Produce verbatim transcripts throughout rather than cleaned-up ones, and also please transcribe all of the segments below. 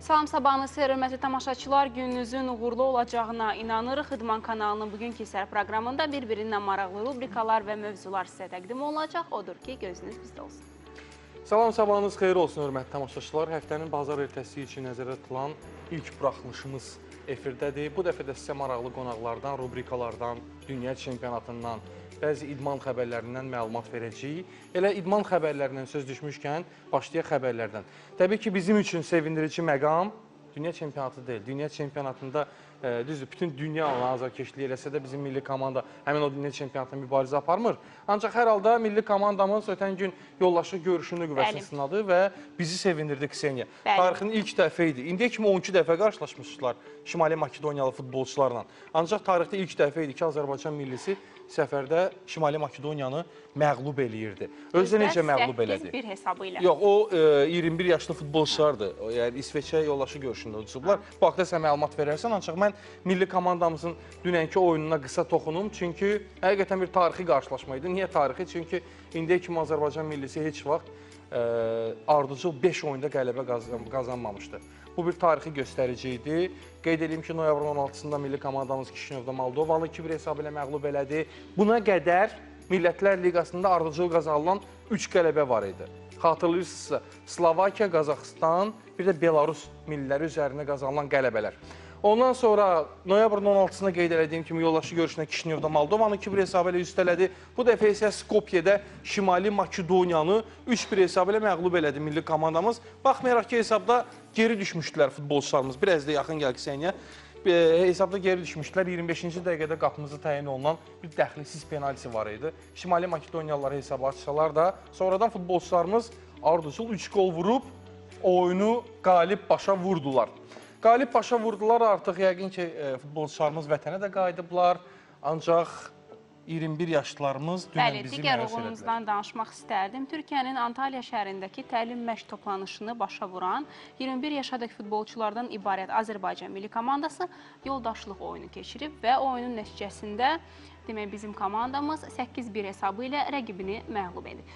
Salam sabahınız, hörmətli tamaşaçılar, gününüzün uğurlu olacağına inanırıq. İdman kanalının bugünkü hissə proqramında bir-birindən maraqlı rubrikalar və mövzular sizə təqdim olacaq. Odur ki, gözünüz bizdə olsun. Salam sabahınız xeyir olsun, hörmətli tamaşaçılar. Həftənin bazar ertəsi üçün nəzərdə tutulan ilk buraxılışımız efirdədir. Bu dəfə də sizə maraqlı qonaqlardan, rubrikalardan, dünya çempionatından, bəzi idman xəbərlərindən məlumat verəcəyik. Elə idman xəbərlərindən söz düşmüşkən, başlayaq xəbərlərdən. Təbii ki, bizim üçün sevindirici məqam dünya çempionatı deyil. Dünya çempionatında e, düzdür, bütün dünya ona azarkeşliyi eləsə də bizim milli komanda həmin o dünya çempionatında mübarizə aparmır. Ancaq hər halda milli komandamız ötən gün yoldaşlıq görüşünü qüvvəsini sınadı və bizi sevindirdi Kseniya. Tarixin ilk dəfə idi. İndiyə kimi on iki dəfə qarşılaşmışlar Şimali Makedoniyalı futbolçularla. Ancaq tarixdə ilk dəfə idi ki, Azərbaycan millisi səfərdə Şimali Makedoniyanı məğlub eləyirdi. Özü necə məğlub elədi? səkkiz bir hesabı ilə. Yox, o e, iyirmi bir yaşlı futbolçulardır. Yəni İsveçə yoldaşı görüşündə uduzublar. Bu haqda sən məlumat verərsən, ancaq mən milli komandamızın dünənki oyununa qısa toxunum. Çünki həqiqətən bir tarixi qarşılaşma idi. Niyə tarixi? Çünki indiyə kimi Azərbaycan millisi heç vaxt e, ardıcıl beş oyunda qələbə qazan, qazanmamışdı. Bu bir tarixi göstərici idi. Qeyd edeyim ki, noyabrın on altısında milli komandamız Kişinyovda Moldovanı iki bir hesabı ilə məğlub elədi. Buna qədər Millətlər Liqasında ardıcıl qazanılan üç qələbə var idi. Xatırlayırsınızsa, Slovakiya, Qazaxıstan, bir də Belarus milliləri üzərində qazanılan qələbələr. Ondan sonra noyabrın on altısında qeyd edədiyim kimi yoldaşı görüşünə Kişinyovda Moldovanı iki bir hesabı ilə üstələdi. Bu dəfə isə Skopyedə Şimali Makedoniyanı üç bir hesabı ilə məğlub elədi milli komandamız. Baxmayaraq ki, hesabda geri düşmüşdülər futbolçularımız. Biraz da yaxın gəl Kseniya. Hesabda geri düşmüşdülər. iyirmi beşinci dəqiqədə qapımızı təyin olunan bir dəxlisiz penalti var idi. Şimali Makedoniyalılar hesabı açsalar da sonradan futbolçularımız ardıcıl üç gol vurub oyunu qalib başa vurdular. Qalib başa vurdular, artıq yəqin ki, futbolçularımız vətənə də qayıdıblar. Ancaq iyirmi bir yaşlılarımız dünən bizi digər məyus uğurumuzdan danışmaq istərdim. Türkiyənin Antalya şəhərindəki təlim məşq toplanışını başa vuran iyirmi bir yaşadakı futbolçulardan ibarət Azərbaycan milli komandası yoldaşlıq oyunu keçirib və oyunun nəticəsində demək bizim komandamız səkkiz bir hesabı ilə rəqibini məğlub edib.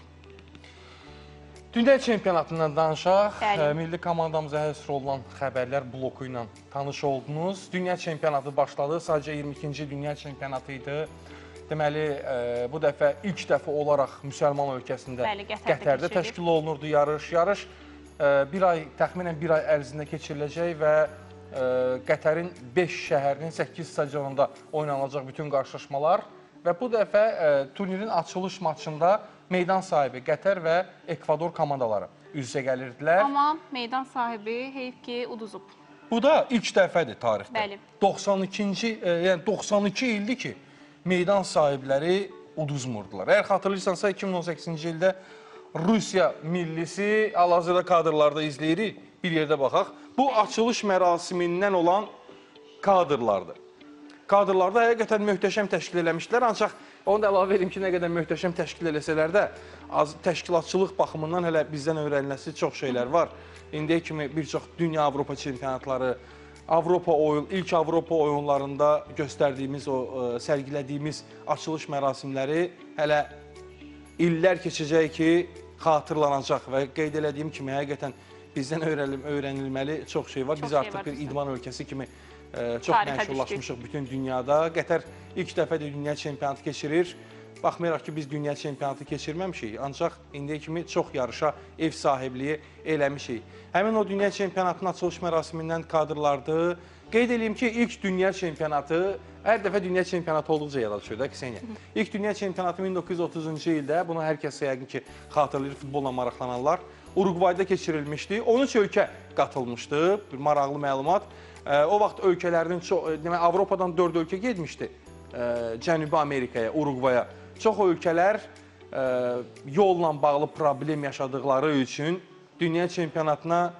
Dünya çempionatından danışaq. Bəli. Milli komandamıza həsr olunan xəbərlər bloku ilə tanış oldunuz. Dünya çempionatı başladı. Sadəcə iyirmi ikinci dünya çempionatı idi. Deməli, bu dəfə ilk dəfə olaraq müsəlman ölkəsində Bəli, Qətərdə, Qətərdə təşkil olunurdu yarış. Yarış bir ay, təxminən bir ay ərzində keçiriləcək və Qətərin beş şəhərinin səkkiz stadionunda oynanacaq bütün qarşılaşmalar. Və bu dəfə turnirin açılış maçında meydan sahibi Qətər və Ekvador komandaları üz-üzə gəlirdilər. Amma meydan sahibi heyf ki, uduzub. Bu da ilk dəfədir tarixdə. Bəli. doxsan ikinci, yəni doxsan iki ildir ki, meydan sahibləri uduzmurdular. Əgər xatırlayırsansa, iki min on səkkizinci ildə Rusiya millisi hal-hazırda kadrlarda izləyirik, bir yerdə baxaq. Bu açılış mərasimindən olan kadrlardır. Kadrlarda həqiqətən möhtəşəm təşkil eləmişdilər, ancaq onu da əlavə edeyim ki, nə qədər möhtəşəm təşkil eləsələr də, təşkilatçılıq baxımından hələ bizdən öyrəniləsi çox şeylər var. İndiyə kimi bir çox dünya Avropa çempionatları, Avropa oyun, ilk Avropa oyunlarında göstərdiyimiz, o sərgilədiyimiz açılış mərasimləri hələ illər keçəcək ki, xatırlanacaq və qeyd elədiyim kimi həqiqətən bizdən öyrənilməli çox şey var. Biz artıq bir idman ölkəsi kimi çox məşhurlaşmışıq bütün dünyada. Qətər ilk dəfə də dünya çempionatı keçirir. Baxmayaraq ki, biz dünya çempionatı keçirməmişik, ancaq indiyə kimi çox yarışa ev sahibliyi eləmişik. Həmin o dünya çempionatının açılış mərasimindən kadrlardır. Qeyd edeyim ki, ilk dünya çempionatı, hər dəfə dünya çempionatı olduqca yada düşür da, Kseniya. İlk dünya çempionatı min doqquz yüz otuzuncu ildə, bunu hər kəs yəqin ki, xatırlayır futbolla maraqlananlar, Uruqvayda keçirilmişdi. on üç ölkə qatılmışdı, bir maraqlı məlumat. O vaxt ölkələrinin çox, demək, Avropadan dörd ölkə getmişdi Cənubi Amerikaya, Uruqvaya. Çox ölkələr yolla bağlı problem yaşadıqları üçün dünya çempionatına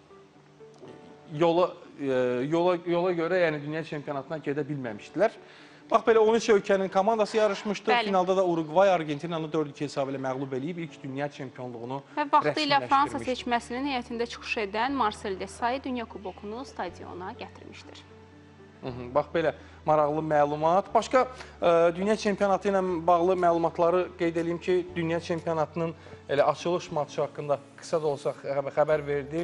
yola, yola, yola görə, yəni dünya çempionatına gedə bilməmişdilər. Bax, belə on üç ölkənin komandası yarışmışdı. Bəli. Finalda da Uruqvay, Argentinanı dörd iki hesabı ilə məğlub eləyib ilk dünya çempionluğunu Və vaxtı ilə Fransa seçməsinin heyətində çıxış edən Marcel Desailly Dünya Kubokunu stadiona gətirmişdir. Hı -hı, bax, belə maraqlı məlumat. Başqa ə, dünya çempionatı ilə bağlı məlumatları qeyd edeyim ki, dünya çempionatının elə açılış matçı haqqında qısa da olsa xəbər verdim.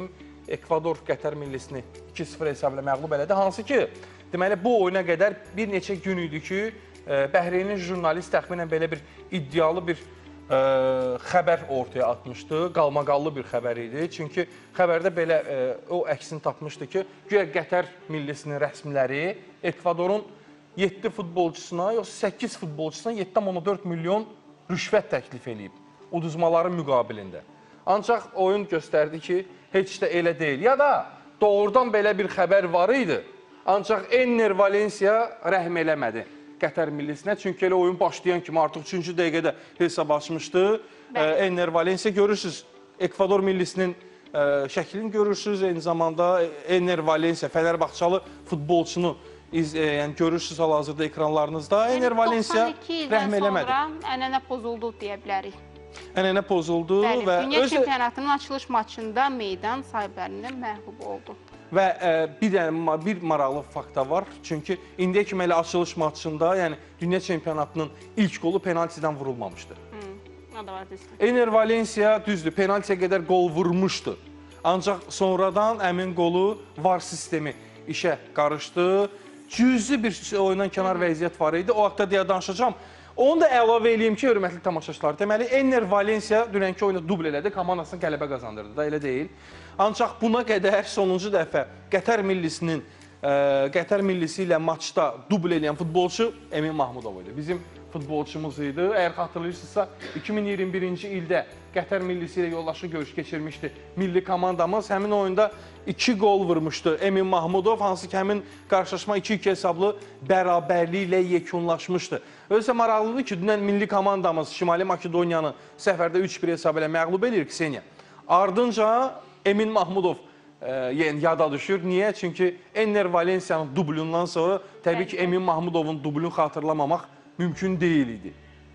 Ekvador Qətər millisini iki sıfır hesabla məğlub elədi. Hansı ki, deməli bu oyuna qədər bir neçə gün idi ki, Bəhreynin jurnalist təxminən belə bir iddialı bir ə, xəbər ortaya atmışdı. Qalmaqallı bir xəbər idi. Çünki xəbərdə belə ə, o əksini tapmışdı ki, güya Qətər millisinin rəsmiləri Ekvadorun yeddi futbolçusuna, yoxsa səkkiz futbolçusuna yeddi tam dörd milyon rüşvət təklif edib uduzmaların müqabilində. Ancaq oyun göstərdi ki, heç də elə deyil. Ya da doğrudan belə bir xəbər var idi. Ancaq Enner Valencia rəhm eləmədi Qətər millisinə. Çünki elə oyun başlayan kimi artıq üçüncü dəqiqədə hesab açmışdı. Enner Valencia görürsünüz, Ekvador millisinin ə, şəklini görürsünüz. Eyni zamanda Enner Valencia, Fənərbağçalı futbolçunu iz, e, yəni görürsünüz hal-hazırda ekranlarınızda. Yəni, Enner Valencia rəhm eləmədi. doxsan iki ildən sonra ənənə pozuldu deyə bilərik. Ənənə pozuldu. Bəli, və Dünya özü... çempionatının açılış maçında meydan sahiblərindən məğlub oldu. Və ə, bir dənə bir maraqlı fakt da var. Çünki indiyə kimi elə açılış maçında, yəni Dünya çempionatının ilk qolu penaltidən vurulmamışdı. Hı, o da var düzdür. Enner Valencia düzdür, penaltiyə qədər qol vurmuşdu. Ancaq sonradan həmin qolu VAR sistemi işə qarışdı. Cüzi bir oyundan kənar vəziyyət var idi. O haqda deyə danışacağam. Onu da əlavə edeyim ki, hörmətli tamaşaçılar, deməli Enner Valencia dünənki oyunda dubl elədi, komandasına qələbə qazandırdı da, elə deyil. Ancaq buna qədər sonuncu dəfə Qətər millisinin ə, Qətər millisi ilə maçda dubl eləyən futbolçu Emin Mahmudov idi. Bizim futbolçumuz idi. Əgər xatırlayırsınızsa, iki min iyirmi birinci ildə Qətər millisi ilə yoldaşlı görüş keçirmişdi milli komandamız. Həmin oyunda iki gol vurmuşdu Emin Mahmudov, hansı ki, həmin qarşılaşma iki iki hesablı bərabərliyi ilə yekunlaşmışdı. Özsə maraqlıdır ki, dünən milli komandamız Şimali Makedoniyanı səfərdə üç bir hesab ilə məğlub edir Kseniya. Ardınca Emin Mahmudov ə, yəni yada düşür. Niyə? Çünki Enner Valencia'nın dublundan sonra təbii ki, Emin Mahmudovun dublunu xatırlamamaq mümkün deyil idi.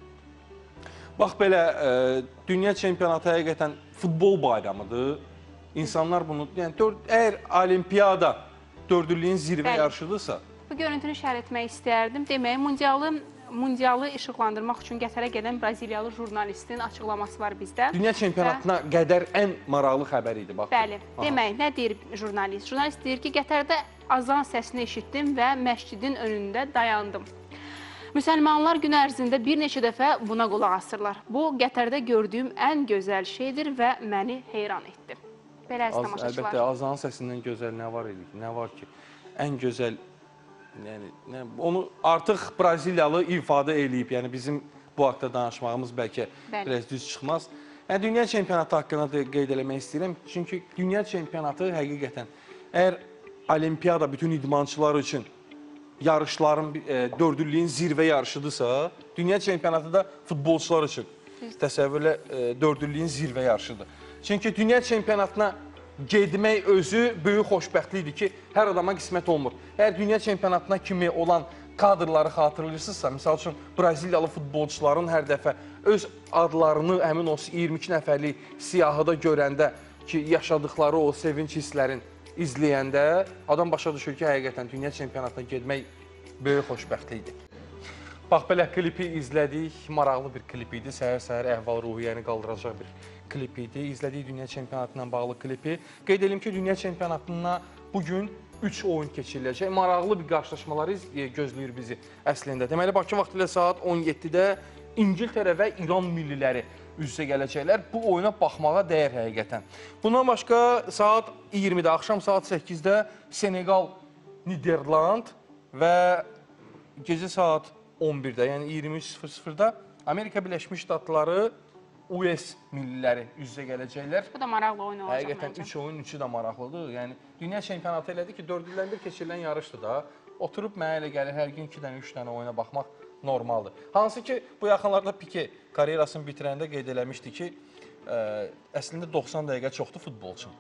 Bax belə, ə, dünya çempionatı həqiqətən futbol bayramıdır. İnsanlar bunu, yəni dörd, əgər olimpiyada dördürlüyün zirvə Bəli. yarışıdırsa... Bu görüntünü şərh etmək istərdim. Demək, mundialı, mundialı işıqlandırmaq üçün Qətərə gedən Braziliyalı jurnalistin açıqlaması var bizdə. Dünya çempionatına və... qədər ən maraqlı xəbər idi. Bax. Bəli, Aha. demək, nə deyir jurnalist? Jurnalist deyir ki, Qətərdə azan səsini eşitdim və məscidin önündə dayandım. Müsəlmanlar gün ərzində bir neçə dəfə buna qulaq asırlar. Bu, Qətərdə gördüyüm ən gözəl şeydir və məni heyran etdi. Belə əziz tamaşaçılar. Əlbəttə, azanın səsindən gözəl nə var idi ki? Nə var ki? Ən gözəl, yəni, nə, onu artıq Braziliyalı ifadə eləyib. Yəni, bizim bu haqda danışmağımız bəlkə Bəli. biraz düz çıxmaz. Yəni, dünya çempionatı haqqında da qeyd eləmək istəyirəm. Çünki dünya çempionatı həqiqətən, əgər olimpiyada bütün idmançılar üçün yarışların, e, dördürlüyün zirvə yarışıdırsa, dünya çempionatı da futbolçular üçün təsəvvürlə e, dördürlüyün zirvə yarışıdır. Çünki dünya çempionatına getmək özü böyük xoşbəxtlikdir ki, hər adama qismət olmur. Əgər dünya çempionatına kimi olan kadrları xatırlayırsınızsa, misal üçün Braziliyalı futbolçuların hər dəfə öz adlarını həmin o iyirmi iki nəfərlik siyahıda görəndə ki, yaşadıkları o sevinç hisslərin izləyəndə adam başa düşür ki, həqiqətən dünya çempionatına getmək böyük xoşbəxtlikdir. Bax, belə klipi izlədik, maraqlı bir klip idi, səhər-səhər əhval-ruhiyyəni qaldıracaq bir klip idi. İzlədik dünya çempionatına bağlı klipi. Qeyd edelim ki, dünya çempionatına bugün üç oyun keçiriləcək. Maraqlı bir qarşılaşmaları gözləyir bizi əslində. Deməli, Bakı vaxtı ilə saat on yeddidə İngiltərə və İran milliləri üz-üzə gələcəklər. Bu oyuna baxmağa dəyər həqiqətən. Bundan başqa saat iyirmidə, axşam saat səkkizdə Senegal, Niderland və gecə saat on birdə, yəni iyirmi üç sıfır sıfırda Amerika Birləşmiş Ştatları U S milliləri üz-üzə gələcəklər. Bu da maraqlı oyun olacaq məncə. Həqiqətən üç oyun, üçü də maraqlıdır. Yəni dünya çempionatı elədir ki, dörd ildən bir keçirilən yarışdır da. Oturub mənə elə gəlir, hər gün iki dənə, üç dənə oyuna baxmaq normaldır. Hansı ki, bu yaxınlarda Pike karyerasını bitirəndə qeyd eləmişdi ki, ə, əslində doxsan dəqiqə çoxdur futbol üçün.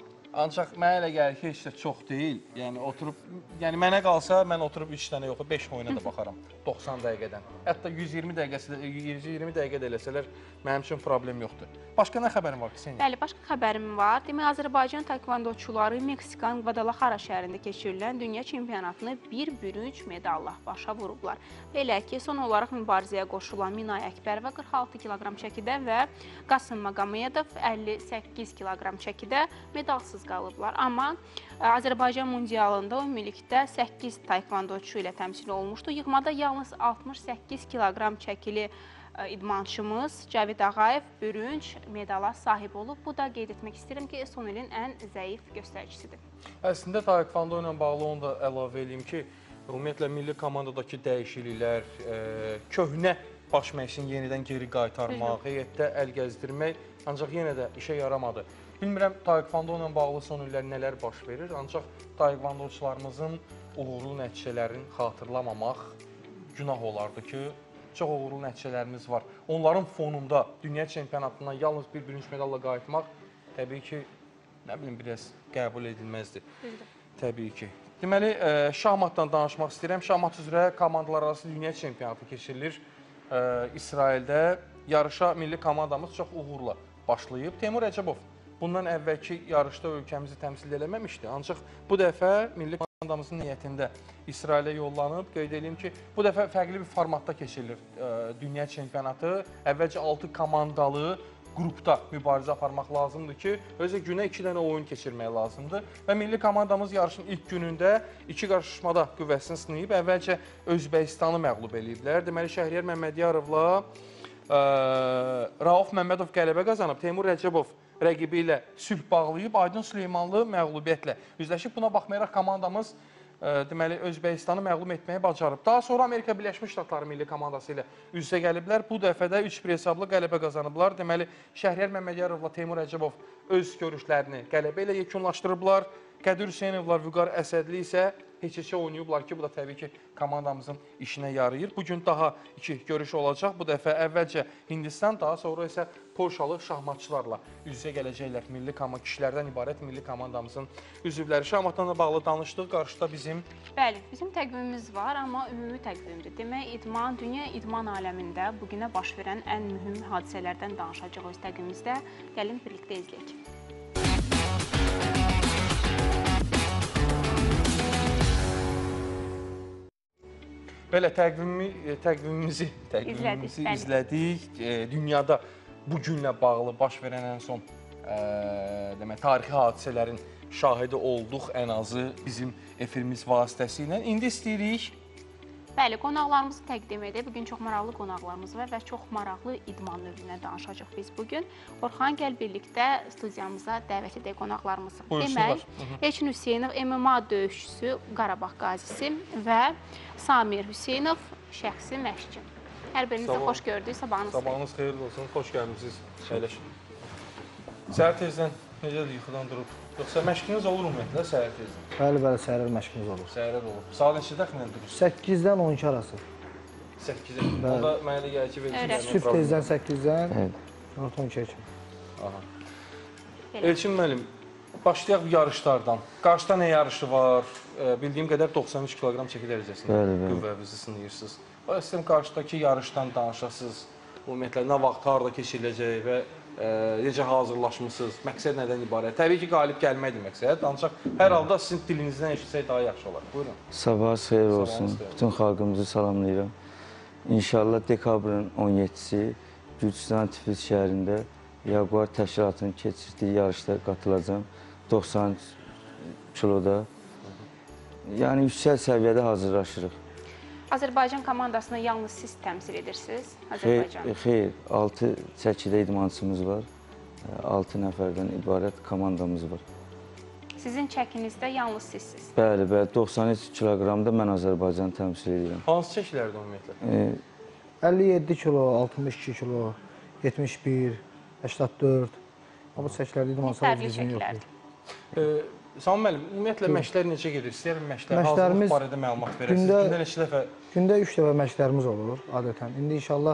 Ancaq mənə elə gəlir ki, heç də çox deyil. Yəni oturub, yəni mənə qalsa mən oturub üç dənə yox, beş oyuna da baxaram doxsan dəqiqədən. Hətta yüz iyirmi dəqiqəsi, yüz iyirmi dəqiqə də eləsələr mənim üçün problem yoxdur. Başqa nə xəbərin var ki, Senya? Bəli, başqa xəbərim var. Demək, Azərbaycan taekvondoçuları Meksikanın Guadalajara şəhərində keçirilən dünya çempionatını bir bürünc medalla başa vurublar. Belə ki, son olaraq mübarizəyə qoşulan Minay Əkbərova qırx altı kiloqram çəkidə və Qasım Maqamedov əlli səkkiz kiloqram çəkidə medalsız qalıblar. Amma Azərbaycan mundialında ümumilikdə səkkiz taekvondoçu ilə təmsil olunmuşdu. Yığmada yalnız altmış səkkiz kiloqram çəkili idmançımız Cavid Ağayev bürünc medala sahib olub. Bu da qeyd etmək istəyirəm ki, son ilin ən zəif göstəricisidir. Əslində, taekvondo ilə bağlı onu da əlavə edeyim ki, ümumiyyətlə, milli komandadakı dəyişikliklər, e, köhnə baş məşqini yenidən geri qaytarmaq, heyətdə əl gəzdirmək, ancaq yenə də işə yaramadı. Bilmirəm, taekvondo ilə bağlı son illər nələr baş verir, ancaq taekvondoçularımızın uğurlu nəticələrini xatırlamamaq günah olardı ki, çox uğurlu nəticələrimiz var. Onların fonunda dünya çempionatından yalnız bir bürünc medalla qayıtmaq təbii ki, nə bilim, biraz qəbul edilməzdir. Təbii ki. Deməli, şahmatdan danışmaq istəyirəm. Şahmat üzrə komandalar arası dünya çempionatı keçirilir. İsraildə yarışa milli komandamız çox uğurla başlayıb. Teymur Rəcəbov bundan əvvəlki yarışda ölkəmizi təmsil eləməmişdi. Ancaq bu dəfə milli komandamızın niyyətində İsrailə yollanıb. Qeyd edeyim ki, bu dəfə fərqli bir formatda keçirilir dünya çempionatı. Əvvəlcə altı komandalı qrupda mübarizə aparmaq lazımdır ki, özə günə iki dənə oyun keçirmək lazımdır. Və milli komandamız yarışın ilk günündə iki qarşılaşmada qüvvəsini sınayıb. Əvvəlcə Özbəkistanı məğlub eləyiblər. Deməli, Şəhriyar Məmmədiyarovla Rauf Məmmədov qələbə qazanıb. Teymur Rəcəbov rəqibi ilə sülh bağlayıb, Aydın Süleymanlı məğlubiyyətlə üzləşib. Buna baxmayaraq komandamız deməli, Özbəkistanı məğlub etməyi bacarıb. Daha sonra Amerika Birləşmiş Ştatları milli komandası ilə üz-üzə gəliblər. Bu dəfə də üç bir hesablı qələbə qazanıblar. Deməli, Şəhriyar Məmmədiyarovla Teymur Rəcəbov öz görüşlərini qələbə ilə yekunlaşdırıblar. Qədir Hüseynovlar, Vüqar Əsədli isə heç-heçə oynayıblar ki, bu da təbii ki, komandamızın işinə yarayır. Bugün daha iki görüş olacaq. Bu dəfə əvvəlcə Hindistan, daha sonra isə Polşalı şahmatçılarla üz-üzə gələcəklər. Milli komanda, kişilərdən ibarət milli komandamızın üzvləri. Şahmatla da bağlı danışdıq. Qarşıda bizim... Bəli, bizim təqvimimiz var, amma ümumi təqvimdir. Demək, idman, dünya idman aləmində bugünə baş verən ən mühüm hadisələrdən danışacaq öz təqvimimizdə. Gəlin, birlikdə izləyək. Belə təqvimi, təqvimimizi, təqvimimizi izlədik. Dünyada bu günlə bağlı baş verən ən son demək, tarixi hadisələrin şahidi olduq ən azı bizim efirimiz vasitəsilə. İndi istəyirik. Bəli, qonaqlarımızı təqdim edək. Bugün çox maraqlı qonaqlarımız var və çox maraqlı idman növünə danışacaq biz bugün. Orxan, gəl birlikdə studiyamıza dəvət edək qonaqlarımızı. Buyursunlar. Demək, Elçin Hüseynov M M A döyüşçüsü, Qarabağ qazisi və Samir Hüseynov şəxsi məşqçi. Hər birinizə xoş gördük, sabahınız xeyir. Sabahınız xeyirli olsun, xoş gəlmişsiniz. Əyləşin. Səhər tezdən necədir, yuxudan durub? Yoxsa məşqiniz olur ümumiyyətlə səhər tezdən? Bəli, bəli, səhər məşqimiz olur. Səhərə də olur. Saat neçə təxminən durursunuz? səkkizdən on iki arası. səkkizə. Onda mənə də gəlir ki, verirsiniz. Sübh tezdən səkkizdən on ikiyə kimi. Aha. Elçin müəllim, başlayaq yarışlardan. Qarşıda nə yarışı var? Bildiyim qədər doxsan üç kiloqram çəki dərəcəsində qüvvənizi sınayırsınız. İstəyirəm qarşıdakı yarışdan danışasınız. Ümumiyyətlə, nə vaxt, harada keçiriləcək və necə hazırlaşmışsınız, məqsəd nədən ibarət? Təbii ki, qalib gəlməkdir məqsəd, ancaq hər halda sizin dilinizdən eşitsək daha yaxşı olar. Buyurun. Sabahınız xeyir olsun. Bütün xalqımızı salamlayıram. İnşallah dekabrın on yeddisi Gürcüstan Tiflis şəhərində Jaguar təşkilatının keçirdiyi yarışda qatılacağım. doxsan kiloda. Yəni, yüksək səviyyədə hazırlaşırıq. Azərbaycan komandasını yalnız siz təmsil edirsiniz, Azərbaycan? Xeyr, altı çəkidə idmançımız var. altı nəfərdən ibarət komandamız var. Sizin çəkinizdə yalnız sizsiniz? Bəli, bəli, doxsan üç kiloqramda mən Azərbaycanı təmsil edirəm. Hansı çəkilərdə ümumiyyətlə? əlli yeddi kilo, altmış iki kilo, yetmiş bir, səksən dörd. Bu çəkilərdə idmançılar bizim yoxdur. Sami müəllim, ümumiyyətlə məşqlər necə gedir? İstəyirəm məşqlər, hazırlıq barədə məlumat verəsiniz. Gündə neçə dəfə? Gündə üç dəfə məşqlərimiz olur, adətən. İndi inşallah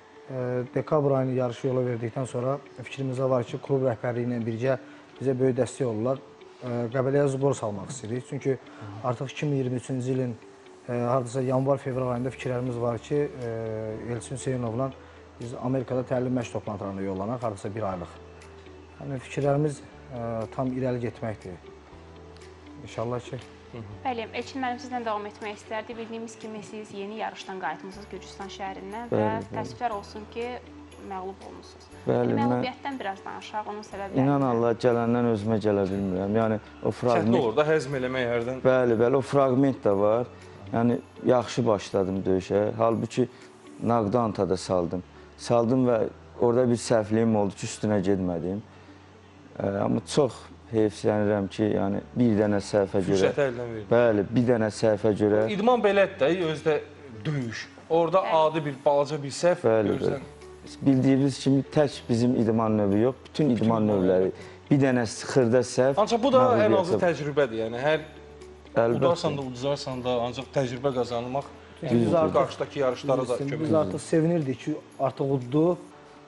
dekabr ayını yarışı yola verdikdən sonra fikrimizdə var ki, klub rəhbərliyi ilə birgə bizə böyük dəstək olurlar. Qəbələyə zbor salmaq istəyirik. Çünki artıq iki min iyirmi üçüncü ilin hardasa yanvar-fevral ayında fikirlərimiz var ki, Elçin Hüseynovla biz Amerikada təlim məşq toplantılarına yollanaq, hardasa bir aylıq. Yəni fikirlərimiz ə, tam irəli getməkdir. İnşallah ki. Bəli, Elçin müəllim sizlə davam etmək istərdi. Bildiyimiz kimi siz yeni yarışdan qayıtmısınız Gürcüstan şəhərindən və Bəli, bəli. təəssüflər olsun ki, məğlub olmusunuz. Bəli, Yəni, mən- məğlubiyyətdən biraz danışaq, onun səbəbləri. İnan Allah, gələndən özümə gələ bilmirəm. Yəni o Çətin fraqment, olur da həzm eləmək hərdən. bəli, bəli, o fraqment də var. Yəni yaxşı başladım döyüşə. Halbuki Naqdantada saldım. Saldım və orada bir səhvliyim oldu ki, üstünə getmədim. Ə, amma çox heyfslənirəm ki, yəni bir dənə səhvə görə. Fürsəti əldən verdi. Bəli, bir dənə səhvə görə. İdman belədir də, özdə döyüş. Orada adi bir balaca bir səhv Bəli, görürsən. Bildiyiniz kimi tək bizim idman növü yox, bütün idman növləri. Bir dənə xırda səhv. Ancaq bu da ən azı məğlubiyyətə- təcrübədir. Yəni hər Əlbəttə. udarsan da, uduzarsan da, ancaq təcrübə qazanmaq Çünki biz yəni, artıq- qarşıdakı yarışlara da Biz, kömək biz edir. artıq sevinirdik ki, artıq uddu.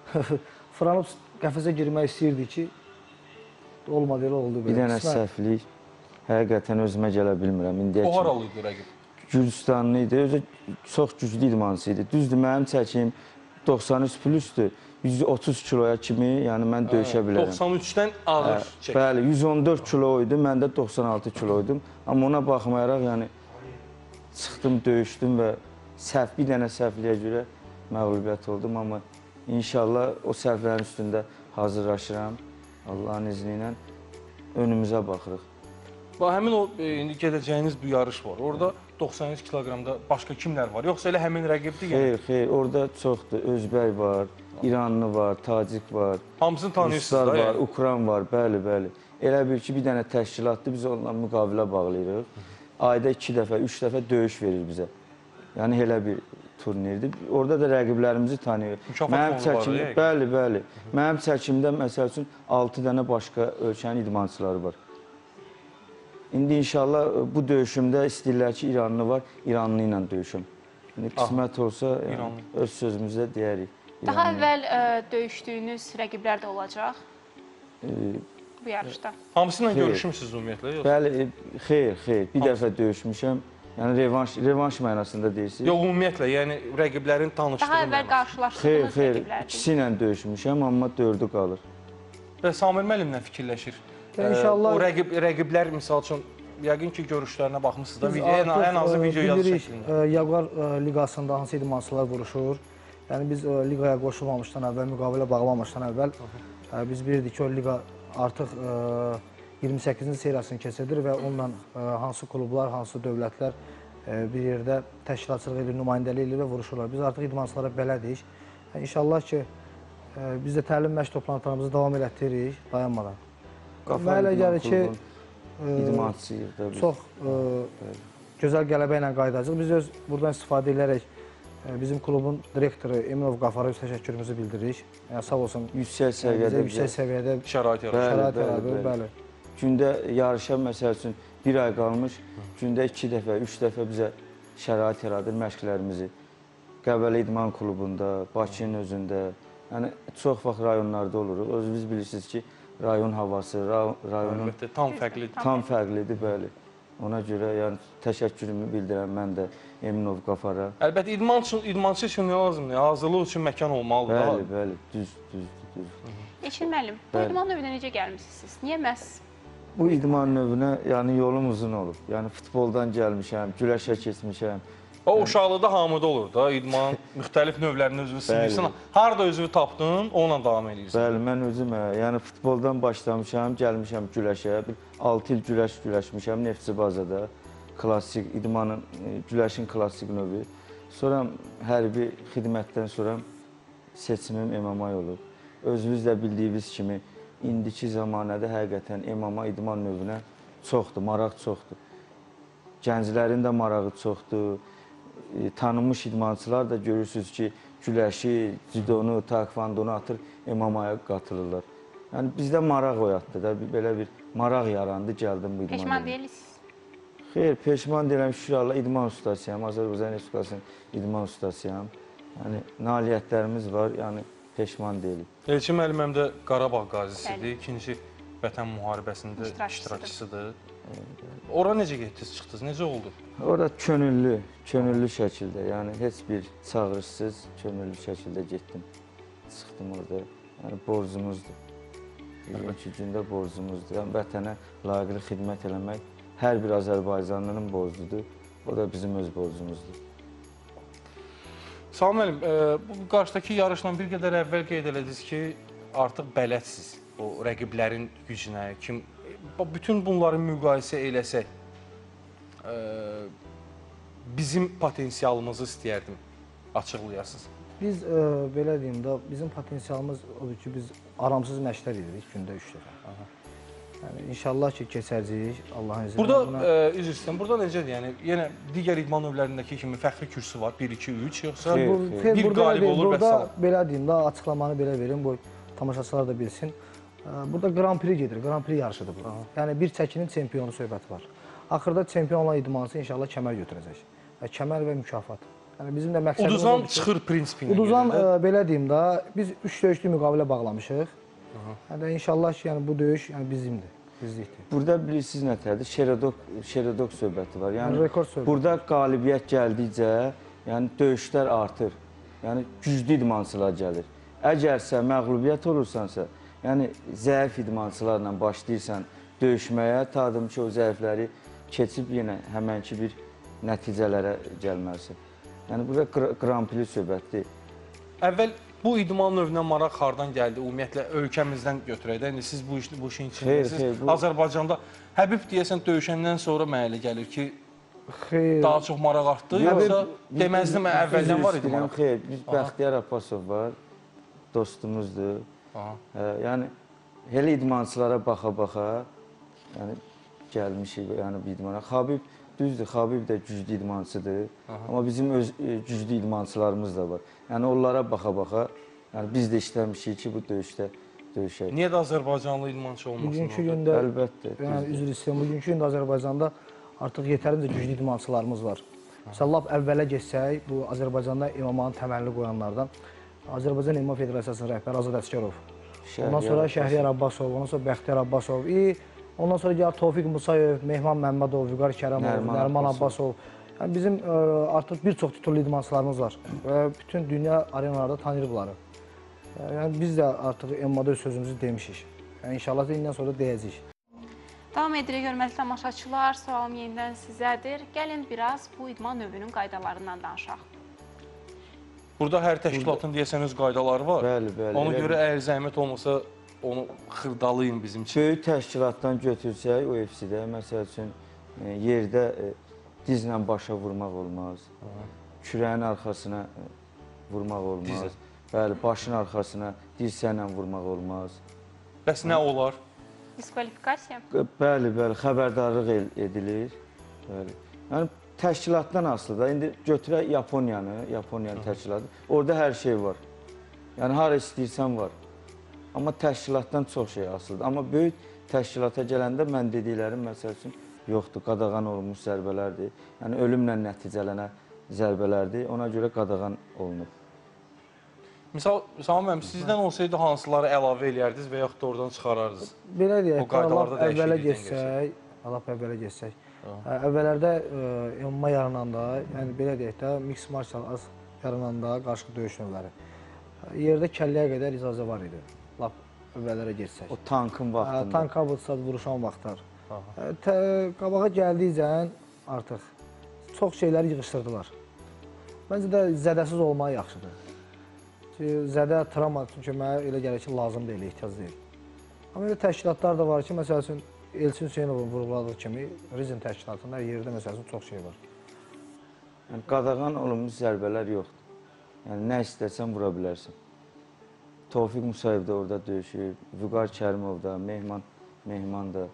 Franov qəfəsə girmək istəyirdi ki, olmadı, elə oldu. Bir belə. dənə Qismət. səhvlik. Həqiqətən özümə gələ bilmirəm. İndiyə O kimi haralı idi rəqib? Gürcüstanlı idi, özü çox güclü idmançı idi. Düzdür, mənim çəkim doxsan üç plusdur. yüz otuz kiloya kimi, yəni mən döyüşə bilərəm. doxsan üçdən ağır çək. Bəli, yüz on dörd kilo idi, mən də doxsan altı kilo idim. Amma ona baxmayaraq, yəni çıxdım, döyüşdüm və səhv, bir dənə səhvliyə görə məğlubiyyət oldum. Amma inşallah o səhvlərin üstündə hazırlaşıram. Allahın izni ilə önümüzə baxırıq. Bax, həmin o e, indi gedəcəyiniz bu yarış var. Orada doxsan üç kiloqramda başqa kimlər var? Yoxsa elə həmin rəqibdir? Yəni? Xeyr, xeyr, orada çoxdur. Özbək var, İranlı var, Tacik var, Hamısını tanıyırsınız Ruslar da. var, Yəni. Ukran var, bəli, bəli. Elə bil ki, bir dənə təşkilatdır, biz onunla müqavilə bağlayırıq. Ayda iki dəfə, üç dəfə döyüş verir bizə. Yəni elə bir turnirdir. Orada da rəqiblərimizi tanıyırıq. Mükafat Mənim fondu var da, çəkimdə, yəqin. bəli, bəli. Mənim çəkimdə məsəl üçün altı dənə başqa ölkənin idmançıları var. İndi inşallah bu döyüşümdə istəyirlər ki, İranlı var, İranlı ilə döyüşüm. İndi qismət olsa, yəni, İranlı. öz sözümüzdə deyərik. Daha İranlı. əvvəl ə, döyüşdüyünüz rəqiblər də olacaq E, bu yarışda. Hamısıyla Xeyr. görüşmüsünüz ümumiyyətlə? Yoxsa? Bəli, e, xeyr, xeyr. Bir dəfə döyüşmüşəm. Yəni revanş, revanş mənasında deyirsiniz. Yox, ümumiyyətlə, yəni rəqiblərin tanışdığı. Daha əvvəl mənası. Xeyr, qarşılaşdığınız xeyr. rəqiblərdir. İkisi ilə döyüşmüşəm, amma dördü qalır. Və Samir müəllimlə fikirləşir. Ya inşallah- O rəqib rəqiblər misal üçün yəqin ki, görüşlərinə baxmısınız da, Biz video, ən, artıq, ən azı ə, video yazı bilirik, şəklində. ə, Jaguar ə, liqasında hansı idmançılar vuruşur. Yəni biz ə, liqaya qoşulmamışdan əvvəl, müqavilə bağlamamışdan əvvəl ə, biz bilirdik ki, o liqa artıq ə, iyirmi səkkizinci seriyasını keçirir və onunla ə, hansı klublar, hansı dövlətlər ə, bir yerdə təşkilatçılıq edir, nümayəndəlik edir və vuruşurlar. Biz artıq idmançılara belədik. Yəni, İnşallah ki, ə, biz də təlim məşq toplantılarımızı davam elətdiririk dayanmadan. Və elə gəlir ki, ə, idmançıyıq da biz. çox ə, gözəl qələbə ilə qayıdacaq. Biz öz buradan istifadə edərək ə, bizim klubun direktoru Eminov Qafarova öz təşəkkürümüzü bildiririk. Yəni sağ olsun. Yüksək Bizə səviyyədə yüksək səviyyədə Şərait yaratır. Bəli, şərait bəli, yaradır, bəli. bəli. Gündə yarışa məsəl üçün bir ay qalmış, gündə iki dəfə, üç dəfə bizə şərait yaradır məşqlərimizi. Qəbələ İdman Klubunda, Bakının özündə, yəni çox vaxt rayonlarda oluruq. Özünüz bilirsiniz ki, rayon havası, ra rayonun Əlbəttə, tam fərqlidir. tam fərqlidir, bəli. Ona görə yəni təşəkkürümü bildirəm mən də Eminov Qafara. Əlbəttə, idman üçün, idmançı üçün nə lazımdır? Hazırlıq üçün məkan olmalıdır. Bəli, da. bəli, düz, düzdür, düz. Elçin müəllim, bu Bəli. idman növünə necə gəlmisiniz siz? Niyə məhz Bu idman növünə yəni yolum uzun olub. Yəni futboldan gəlmişəm, güləşə keçmişəm. O uşaqlıqda hamıda olur da, idman müxtəlif növlərinin özünü sınırsan. Harda özünü tapdın, onunla davam edirsən. Bəli, mən özüm, hə, yəni futboldan başlamışam, gəlmişəm güləşə. Bir altı il güləş güləşmişəm Neftçi bazada. Klassik idmanın, e, güləşin klassik növü. Sonra hərbi xidmətdən sonra seçimim M M A olub. Özünüz də bildiyiniz kimi indiki zamanədə həqiqətən M M A idman növünə çoxdur, maraq çoxdur. Gənclərin də marağı çoxdur. E, tanınmış idmançılar da görürsünüz ki, güləşi, cüdonu, takvandonu atır, M M A-ya qatılırlar. Yəni bizdə maraq oyatdı da, bir- belə bir maraq yarandı, gəldim bu idman peşman növünə. deyilisiniz? Xeyr, peşman deyirəm, şükür Allah, idman ustasıyam, Azərbaycan Respublikasının idman ustasıyam. Yəni nailiyyətlərimiz var, yəni peşman deyilik. Elçin müəllim həm də Qarabağ qazisidir. Bəli. İkinci Vətən müharibəsində İştirakçısıdır. iştirakçısıdır. Ora necə getdiniz, çıxdınız? Necə oldu? Orada könüllü, könüllü şəkildə, yəni heç bir çağırışsız könüllü şəkildə getdim. Çıxdım orada. Yəni borcumuzdur. Bugünkü gündə borcumuzdur. Yəni vətənə layiqli xidmət eləmək hər bir Azərbaycanlının borcudur. O da bizim öz borcumuzdur. Sami müəllim, e, bu qarşıdakı yarışla bir qədər əvvəl qeyd elədiniz ki, artıq bələdsiniz o rəqiblərin gücünə, kim bütün bunları müqayisə eləsək, e, bizim potensialımızı istəyərdim açıqlayasınız. Biz e, belə deyim də, bizim potensialımız odur ki, biz aramsız məşqlər edirik gündə üç dəfə. Yəni inşallah ki, keçəcəyik Allahın izniyle. Burada buna... e, üzr istəyirəm, burada necədir? Yəni yenə digər idman növlərindəki kimi fəxri kürsü var, bir iki üç, yoxsa Bu, Xeyr, bir burada qalib deyil, olur və burada salam. belə deyim də, açıqlamanı belə verim, bu tamaşaçılar da bilsin. E, Burada Grand Prix gedir, Grand Prix yarışıdır bu. Yəni bir çəkinin çempionu söhbəti var. Axırda çempion olan idmançı inşallah kəmər götürəcək. Və kəmər və mükafat. Yəni bizim də məqsədimiz Uduzan odur ki, çıxır prinsipinə Uduzan görə də. e, belə deyim də, biz üç döyüşlü müqavilə bağlamışıq. Yəni inşallah ki, yəni bu döyüş yəni bizimdir, bizlikdir. Burada bilirsiniz nətərdir? Şerodok, şerodok söhbəti var. Yəni Rekord söhbəti. burada qalibiyyət gəldikcə, yəni döyüşlər artır. Yəni güclü idmançılar gəlir. Əgərsə məğlubiyyət olursansa, yəni zəif idmançılarla başlayırsan döyüşməyə, tadım ki, o zəifləri keçib yenə həmənki bir nəticələrə gəlməlisən. Yəni burada Grand Prix söhbətidir. Əvvəl bu idman növünə maraq hardan gəldi? Ümumiyyətlə ölkəmizdən götürək də. İndi siz bu iş bu işin içindəsiniz. Xeyr, xeyr, bu- Azərbaycanda Həbib deyəsən döyüşəndən sonra mənə elə gəlir ki, Xeyr. daha çox maraq artdı, Yox, yoxsa biz- deməzdim əvvəldən var idi Üzr istəyirəm, maraq. xeyr, biz Bəxtiyar Abbasov var, dostumuzdur. Aha. Hə, yəni elə idmançılara baxa-baxa, yəni gəlmişik yəni bu idmana. Xabib düzdür, Xabib də güclü idmançıdır. Amma bizim öz e, güclü idmançılarımız da var. Yəni onlara baxa-baxa, yəni biz də istəmişik ki, bu döyüşdə döyüşək. Niyə də Azərbaycanlı idmançı olmasın? Bugünkü orada? gündə, Əlbəttə. yəni üzr istəyirəm, bugünkü gündə Azərbaycanda artıq yetərincə güclü idmançılarımız var. Məsələn, lap əvvələ geçsək, bu Azərbaycanda İMAMA-nın təməlini qoyanlardan Azərbaycan İMAMA Federasiyasının rəhbəri Azad Əsgərov. Ondan sonra Şəhriyar Abbasov, ondan sonra Bəxtiyar Abbasov, i, ondan sonra gəlir Tofiq Musayev, Mehman Məmmədov, Vüqar Kərəmov, Nərman Nərman Abbasov. Abbasov. Yəni bizim ə, artıq bir çox titullu idmançılarımız var və bütün dünya arenalarda tanıyır bunları. Yəni biz də artıq İMAMA-da öz sözümüzü demişik. Yəni inşallah da indən sonra deyəcəyik. Davam edirik, hörmətli tamaşaçılar. Sualım yenidən sizədir. Gəlin biraz bu idman növünün qaydalarından danışaq. Burada hər təşkilatın deyəsən öz qaydaları var. Bəli, bəli. Ona elə görə əgər zəhmət olmasa onu xırdalayın bizim üçün. böyük təşkilatdan götürsək U F C-də, məsəl üçün e, yerdə e, dizlə başa vurmaq olmaz. Kürəyin arxasına e, vurmaq olmaz. Dizlə. Bəli, başın arxasına dirsəklə vurmaq olmaz. Bəs nə olar? Diskvalifikasiya. Bəli, bəli, xəbərdarlıq el edilir. Bəli. Yəni təşkilatdan asılıdır. İndi götürək Yaponiyanı, Yaponiyanın təşkilatı. Orada hər şey var. Yəni hara istəyirsən var. Amma təşkilatdan çox şey asılıdır. Amma böyük təşkilata gələndə mən dediklərim məsəl üçün yoxdur. Qadağan olunmuş zərbələrdir. Yəni ölümlə nəticələnən zərbələrdir. Ona görə qadağan olunub. Misal, Sami müəllim, sizdən olsaydı hansıları əlavə eləyərdiniz və yaxud da oradan çıxarardınız? Belə deyək, O qaydalarda lap əvvələ dəyişiklikdən geçsək, lap əvvələ geçsək. Əvvəllərdə İMAMA yarananda, yəni belə deyək də, mix martial arts yarananda qarşı döyüş növləri. Yerdə kəlləyə qədər icazə var idi. Lap əvvəllərə geçsək. O tankın vaxtında. Tank abıtsad vuruşan vaxtlar. Qabağa gəldikcə artıq çox şeyləri yığışdırdılar. Məncə də zədəsiz olmaq yaxşıdır. Zədə, travma, çünki mənə elə gəlir ki, lazım deyil, ehtiyac deyil. Amma elə təşkilatlar da var ki, məsəl üçün, Elçin Hüseynovun vurğuladığı kimi, Rizin təşkilatında yerdə məsəl üçün çox şey var. Yəni qadağan olunmuş zərbələr yoxdur. Yəni nə istəsən vura bilərsən. Tofiq Musayev də orada döyüşür, Vüqar Kərimov da, Mehman, Mehman da.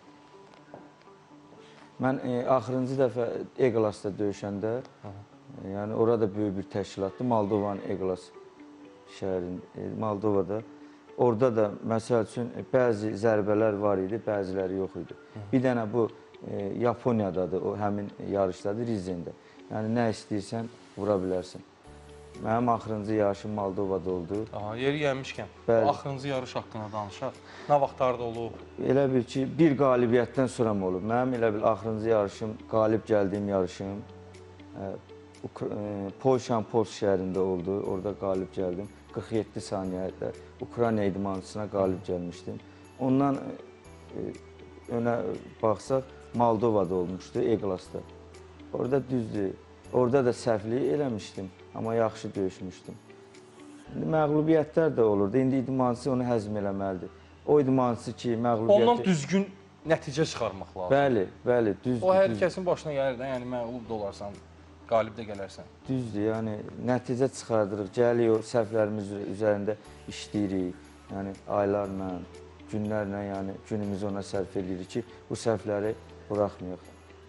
Mən e, axırıncı dəfə Eqlasda döyüşəndə, e, yəni orada böyük bir təşkilatdır, Moldovanın Eqlas şəhərin, e, Moldovada. Orada da məsəl üçün e, bəzi zərbələr var idi, bəziləri yox idi. Bir dənə bu e, Yaponiyadadır, o həmin yarışdadır, Rizində. Yəni nə istəyirsən vura bilərsən. Mənim axırıncı yarışım Moldovada oldu. Aha, yeri gəlmişkən, Bəli. axırıncı yarış haqqında danışaq. Nə vaxtlarda olub? Elə bil ki, bir qalibiyyətdən sonra mı olub? Mənim elə bil axırıncı yarışım, qalib gəldiyim yarışım ə, Ukra- ə, Polşanın Polş şəhərində oldu. Orada qalib gəldim. qırx yeddi saniyədə Ukrayna idmançısına qalib gəlmişdim. Ondan ə, önə baxsaq, Moldovada olmuşdu, E-klasda. Orada düzdür, orada da səhvlik eləmişdim, amma yaxşı döyüşmüşdüm. İndi məğlubiyyətlər də olurdu. İndi idmançı onu həzm eləməlidir. O idmançı ki, məğlubiyyəti... Ondan düzgün nəticə çıxarmaq lazım. Bəli, bəli, düzdür. O hər düzdür. kəsin başına gəlir də, yəni məğlub da olarsan, qalib də gələrsən. Düzdür, yəni nəticə çıxardırıq, gəlirik, o səhvlərimiz üzərində işləyirik. Yəni aylarla, günlərlə, yəni günümüzü ona sərf edirik ki, bu səhvləri buraxmayaq.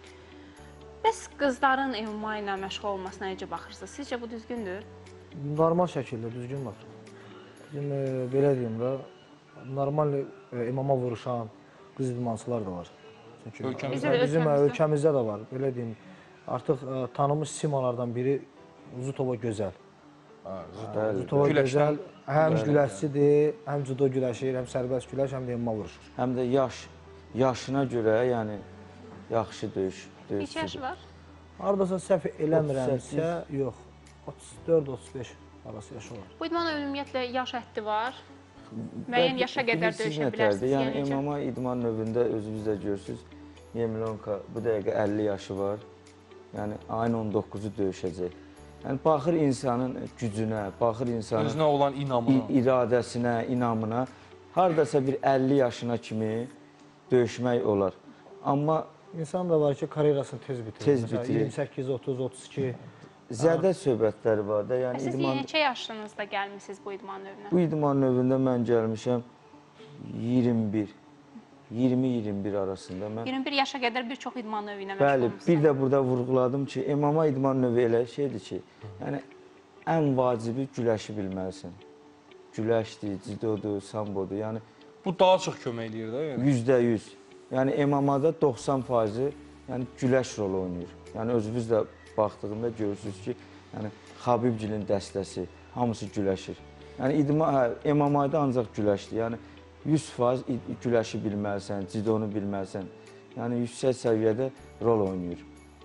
Bəs qızların ümumi ilə məşğul olmasına necə baxırsınız? Sizcə bu düzgündür? Normal şəkildə düzgün baxır. Bizim e, belə deyim də, normal e, imama vuruşan qız idmançılar da var. Çünki Ölkəmizdə- bizim, bizim Ölkəmizdə. ölkəmizdə də var. Belə deyim, artıq e, tanınmış simalardan biri Zutova Gözəl. Bəli, Zutova Güləşdən- Gözəl həm Bəli, güləşçidir, həm judo güləşir, həm sərbəst güləş, həm də imama vuruşur. həm də yaş, yaşına görə, yəni yaxşı döyüş, Neçə döyüşçüdür. yaşı var? Hardasa səhv eləmirəmsə, otuz yox, otuz dörd otuz beş arası yaşı var. Bu idmana ümumiyyətlə yaş həddi var. Müəyyən yaşa qədər Bilirsiniz döyüşə nətərdir? bilərsiniz. Yəni Yəni, necə? M M A idman növündə özünüz də görürsünüz. Yemlonka bu dəqiqə əlli yaşı var. Yəni ayın on doqquzu döyüşəcək. Yəni baxır insanın gücünə, baxır insanın Özünə olan inamına. i- iradəsinə, inamına. Hardasa bir əlli yaşına kimi döyüşmək olar. Amma İnsan da var ki, karyerasını tez bitirir. Tez Məsələn, bitirir. iyirmi səkkiz, otuz, otuz iki. zədə söhbətləri var da. Yəni Siz idman neçə yaşınızda gəlmisiniz bu idman növünə? bu idman növündə mən gəlmişəm iyirmi bir, iyirmi iyirmi bir arasında mən. iyirmi bir yaşa qədər bir çox idman növü ilə məşğul Bəli, olmusunuz. bir də burada vurğuladım ki, M M A idman növü elə şeydir ki, yəni ən vacibi güləşi bilməlisən. Güləşdir, cidodur, sambodur. Yəni Bu daha çox kömək eləyir də. Yəni. yüzdə yüz. Yəni M M A-da doxsan faizi yəni güləş rolu oynayır. Yəni özünüz də baxdığında görürsünüz ki, yəni Xabibgilin dəstəsi hamısı güləşir. Yəni idman hə, M M A-da ancaq güləşdir. Yəni yüz faiz güləşi bilməlisən, cidonu bilməlisən. Yəni yüksək səviyyədə rol oynayır.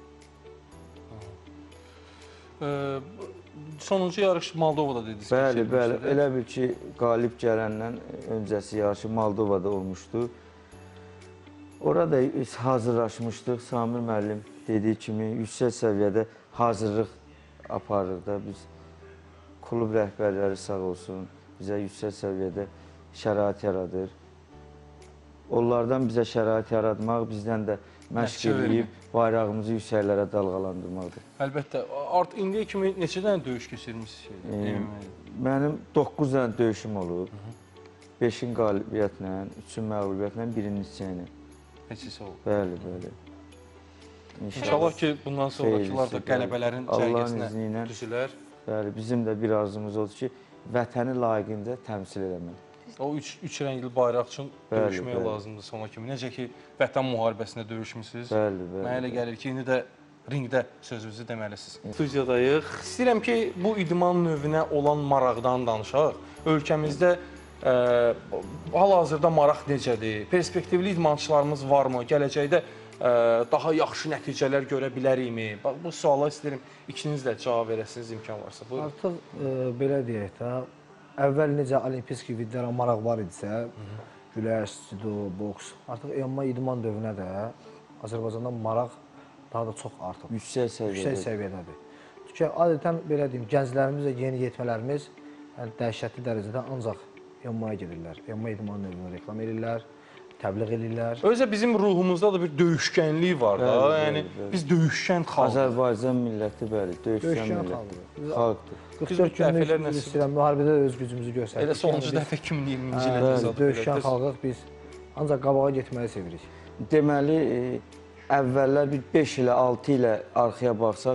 Ee, sonuncu yarış Moldovada dediniz. Bəli, keçirilmişdi bəli. də. Elə bil ki, qalib gələndən öncəsi yarışı Moldovada olmuşdu. Orada hazırlaşmışdıq. Samir müəllim dediyi kimi yüksək səviyyədə hazırlıq aparırıq da biz. Klub rəhbərləri sağ olsun, bizə yüksək səviyyədə şərait yaradır. Onlardan bizə şərait yaratmaq, bizdən də məşq Nəticə edib bayrağımızı yüksəklərə dalğalandırmaqdır. Əlbəttə, art indiyə kimi neçə dənə döyüş keçirmisiniz şeydə? Ee, M M A-da? Mənim doqquz dənə döyüşüm olub. beşin qalibiyyətlə, üçün məğlubiyyətlə, birinin neçəyinə. Neçəsi oldu? Bəli, bəli. İnşallah ki, bundan sonrakılar da Xeyirlisi, qələbələrin bəli. Allahın cərgəsinə izni ilə. düzülər. Bəli, bizim də bir arzumuz odur ki, vətəni layiqincə təmsil eləmək. O üç, üç rəngli bayraq üçün Bəli, döyüşmək bəli. lazımdır sona kimi. Necə ki, vətən müharibəsində döyüşmüsünüz. Bəli, bəli. Mənə elə gəlir ki, indi də ringdə sözünüzü deməlisiniz. Studiyadayıq. İstəyirəm ki, bu idman növünə olan maraqdan danışaq. Ölkəmizdə ə, hal-hazırda maraq necədir? Perspektivli idmançılarımız varmı? Gələcəkdə ə, daha yaxşı nəticələr görə bilərikmi? Bax, bu suala istəyirəm ikiniz də cavab verəsiniz imkan varsa. Buyurun. Artıq e, belə deyək də, əvvəl necə olimpiyski vidlərə maraq var idisə, güləş, judo, boks, artıq M M A idman növünə də Azərbaycanda maraq daha da çox artıb. Yüksək səviyyədə. Yüksək səviyyədədir. Çünki adətən belə deyim, gənclərimiz və yeni yetmələrimiz yəni, dəhşətli dərəcədə ancaq M M A-ya gedirlər. M M A idman növünü reklam edirlər, təbliğ edirlər. Özə bizim ruhumuzda da bir döyüşkənlik var da. Bəli, bəli, Yəni bəli. biz döyüşkən xalqıq. Azərbaycan milləti, bəli, döyüşən Döyüşkən millətdir. xalqdır. Xalqdır. qırx Biz dörd bu dəfələr günlük nəsil- istəyirəm, müharibədə öz gücümüzü göstərdik. Elə sonuncu Yəni biz, dəfə iki min iyirminci hə, ildə bəli, biz döyüşkən xalqıq biz. Ancaq qabağa getməyi sevirik. Deməli, e, əvvəllər bir beş ilə altı ilə arxaya baxsaq,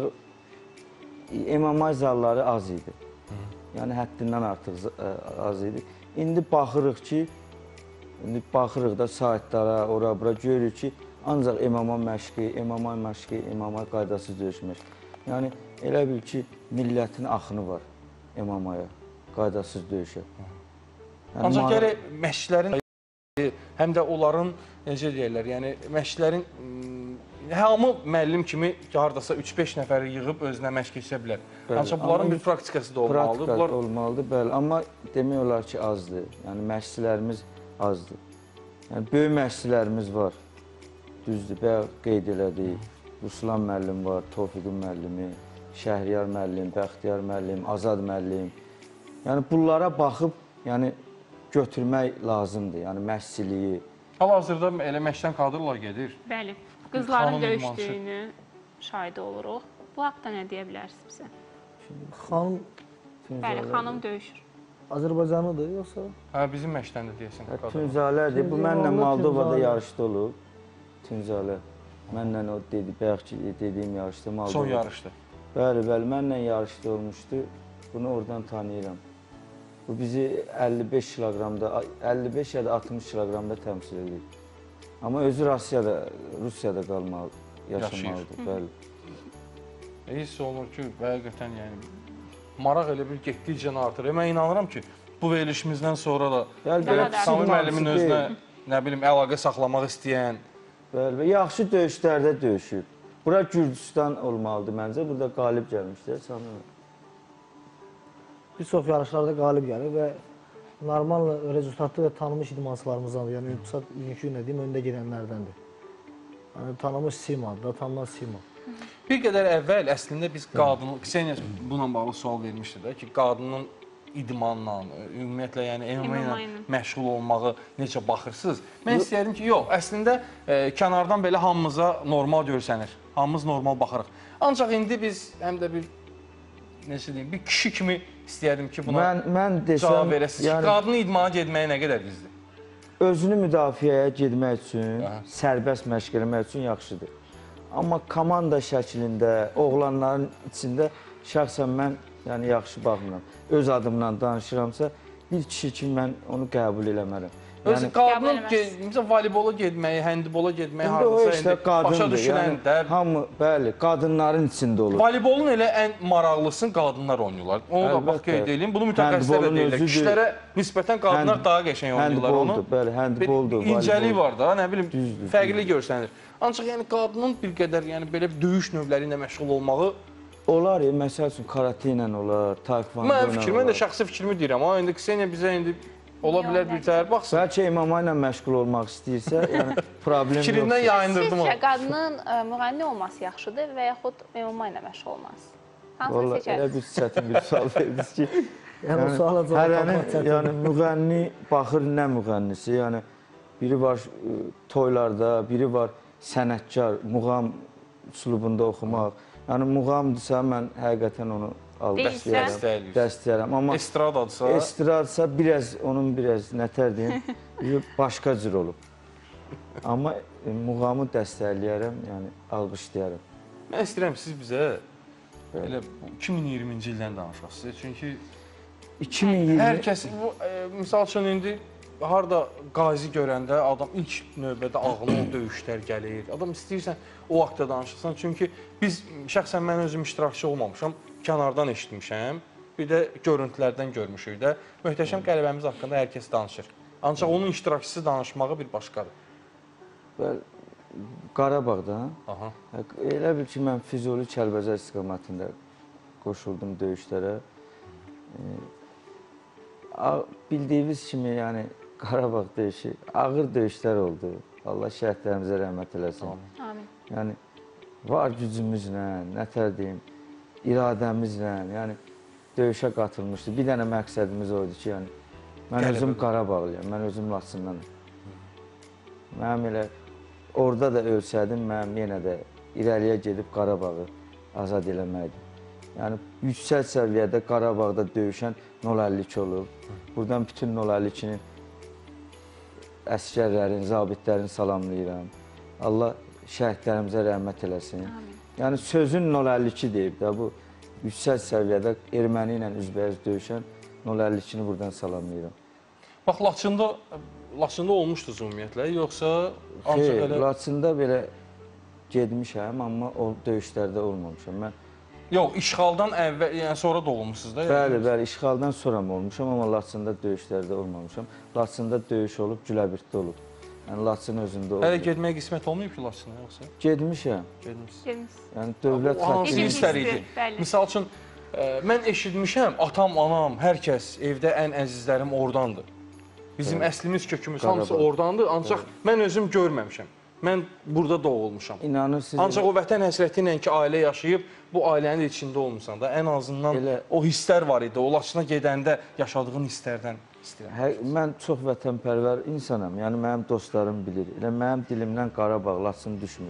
M M A zalları az idi. Yəni həddindən artıq z- ə, az idi. İndi baxırıq ki, indi baxırıq da saytlara, ora-bura görürük ki, ancaq M M A məşqi, M M A məşqi, M M A qaydasız döyüşmək. Yəni elə bil ki, millətin axını var. M M A-ya, qaydasız döyüşə. Yəni, Ancaq ma- gərək məşqçilərin həm də onların necə deyirlər, yəni məşqçilərin mm, hamı müəllim kimi hardasa üç beş nəfəri yığıb özünə məşq keçirə bilər. Bəli, Ancaq bunların amma bir praktikası da olmalıdır. Praktika Bunlar olmalıdır, bəli. Amma demək olar ki, azdır. Yəni məşqçilərimiz azdır. Yəni böyük məşqçilərimiz var. Düzdür, bayaq qeyd elədik. Ruslan müəllim var, Tofiqin müəllimi, Şəhriyar müəllim, Bəxtiyar müəllim, Azad müəllim. Yəni bunlara baxıb, yəni götürmək lazımdır. Yəni məşqçiliyi. hal-hazırda elə məşqdən kadrlar gedir. Bəli, qızların Xanım idmançı. döyüşdüyünü şahid oluruq. Bu haqda nə deyə bilərsiniz bizə? Xanım Bəli, xanım döyüşür. Azərbaycanlıdır yoxsa? Hə, bizim məşqdən də deyəsən kadrlar. Tünzalədir. Bu mənlə Tünzalə, Moldovada Tünzalə. yarışda olub. Tünzalə. Mənlə o dedi, bayaqki dediyim yarışda Moldovada. Son yarışda. Bəli, bəli, mənlə yarışda olmuşdu. Bunu oradan tanıyıram. Bu bizi əlli beş kiloqramda, əlli beş ya da altmış kiloqramda təmsil edir. Amma özü Rusiyada, Rusiyada qalmalı, yaşamalıdır, bəli. Hiss olunur ki, həqiqətən yəni maraq elə bir getdikcə artır. Mən inanıram ki, bu verilişimizdən sonra da Bəli, Belə belə Sami pis müəllimin mantığı özünə deyil. nə bilim əlaqə saxlamaq istəyən, Bəli, və yaxşı döyüşlərdə döyüşüb. Bura Gürcüstan olmalıdır məncə. Burada qalib gəlmişlər. Sami müəllim. Bir çox yarışlarda qalib gəlir və normal rezultatlı və tanınmış idmançılarımızdan, yəni ünsiyyət bugünkü günə deyim, öndə gedənlərdəndir. Yəni tanınmış Sima, da tanınan Sima. bir qədər əvvəl əslində biz qadın, Kseniya bununla bağlı sual vermişdi də ki, qadının idmanla, ümumiyyətlə yəni M M A ilə M M A ilə. məşğul olmağı necə baxırsınız? Mən istəyirdim ki, yox, əslində e, kənardan belə hamımıza normal görsənir. Hamımız normal baxırıq. Ancaq indi biz həm də bir necə deyim, bir kişi kimi istəyərdim ki, buna Mən, mən desəm, cavab verəsiniz ki, qadının idmana getməyə nə qədər düzdür? özünü müdafiəyə getmək üçün, Aha. sərbəst məşq eləmək üçün yaxşıdır. Amma komanda şəklində, oğlanların içində şəxsən mən yəni yaxşı baxmıram. Öz adımdan danışıramsa, bir kişi kimi mən onu qəbul eləmərəm. Özü Yəni, qadının qəbul ge- məsələn voleybola getməyi, handibola getməyi indi o hardasa işte indi başa qadındır. düşülən Yəni, də hamı, bəli, qadınların içində olur. voleybolun elə ən maraqlısını qadınlar oynayırlar. Onu da bax Əlbəttə. qeyd edeyim. Bunu mütəxəssislər də Handbolun deyirlər. özüdür. Kişilərə nisbətən qadınlar Hand- daha qəşəng oynayırlar onu. Handboldur, bəli, Bir handboldur, incəlik voleybol. var da, nə bilim, Düzdür, fərqli görsənir. Ancaq yəni qadının bir qədər yəni belə döyüş növləri ilə məşğul olmağı Olar, ya, məsəl üçün karate ilə olar, taekwondo ilə mənim olar. fikrim, mən də şəxsi fikrimi deyirəm. Amma indi Kseniya bizə indi ola Yox, bilər bir təhər baxsın. Bəlkə M M A ilə məşğul olmaq istəyirsə, yəni problem Fikrindən yoxdur. yayındırdım onu. Sizcə qadının ə, müğənni olması yaxşıdır və yaxud M M A ilə məşğul olması? Hansını Vallahi elə seçərsiniz? bir çətin bir sual verdiniz ki, Yəni o suala cavab hərəni, tapmaq çətindir. yəni müğənni baxır nə müğənnisi, yəni biri var ə, toylarda, biri var sənətkar, muğam üslubunda oxumaq. Yəni muğamdırsa mən həqiqətən onu Deyilsə? alqışlayıram, Dəstəkləyirsən. dəstəyirəm. Amma Estradadsa estradsa biraz onun biraz nətər deyim, başqa cür olub. Amma e, muğamı dəstəkləyərəm, yəni alqışlayaram. mən istəyirəm siz bizə elə bu iki min iyirminci ildən danışasınız. Çünki iki min iyirmi hər kəs bu e, misal üçün indi harda qazi görəndə adam ilk növbədə ağlına o döyüşlər gəlir. Adam istəyirsən o vaxtda danışırsan. Çünki biz şəxsən mən özüm iştirakçı olmamışam, kənardan eşitmişəm. Bir də görüntülərdən görmüşük də. Möhtəşəm qələbəmiz haqqında hər kəs danışır. Ancaq onun iştirakçısı danışmağı bir başqadır. Bəli, Qarabağda, Aha. elə bil ki, mən Füzuli Kəlbəcər istiqamətində qoşuldum döyüşlərə. E, a- Bildiyiniz kimi, yəni Qarabağ döyüşü ağır döyüşlər oldu. Allah şəhidlərimizə rəhmət eləsin. Amin. Yəni var gücümüzlə, nətər deyim, iradəmizlə, yəni döyüşə qatılmışdı. Bir dənə məqsədimiz o idi ki, yəni mən Qələbə. özüm Qarabağlıyam, mən özüm Laçındanam. Mənim elə orada da ölsədim, mənim yenə də irəliyə gedib Qarabağı azad eləməkdir. Yəni yüksək səviyyədə Qarabağda döyüşən nol əlli iki olub. Buradan bütün nol əlli ikinin əsgərlərin, zabitlərini salamlayıram. Allah şəhidlərimizə rəhmət eləsin. Amin. Yəni sözün nol əlli iki deyib də bu yüksək səviyyədə erməni ilə üzbəüz döyüşən nol əlli ikini buradan salamlayıram. Bax Laçında Laçında olmuşdunuz ümumiyyətlə, yoxsa ancaq Xeyr, elə Laçında belə getmişəm, amma o döyüşlərdə olmamışam. Mən Yox, işğaldan əvvəl, yəni sonra doğulmusunuz da? Bəli, bəli, işğaldan sonra mı olmuşam, amma Laçında döyüşlərdə olmamışam. Laçında döyüş olub, Güləbirtdə olub. Yəni Laçın özündə olub. Hələ getməyə qismət olmayıb ki, Laçına yoxsa? Gedmişəm. Gedmişsiniz. Yəni dövlət O hansı Necə hisslər hisdir? idi? Bəli. Misal üçün, ə, mən eşitmişəm, atam, anam, hər kəs, evdə ən əzizlərim oradandır. Bizim Evet. əslimiz, kökümüz Qarabağ. hamısı oradandır, ancaq mən özüm görməmişəm. Mən burada doğulmuşam. İnanırsınız. Ancaq o vətən həsrəti ilə ki, ailə yaşayıb, bu ailənin içində olmusan da, ən azından Elə- o hisslər var idi. O Laçına gedəndə yaşadığın hisslərdən istəyirəm. Hə, mən çox vətənpərvər insanam. Yəni mənim dostlarım bilir. Elə mənim dilimdən Qarabağ, Laçın düşmür.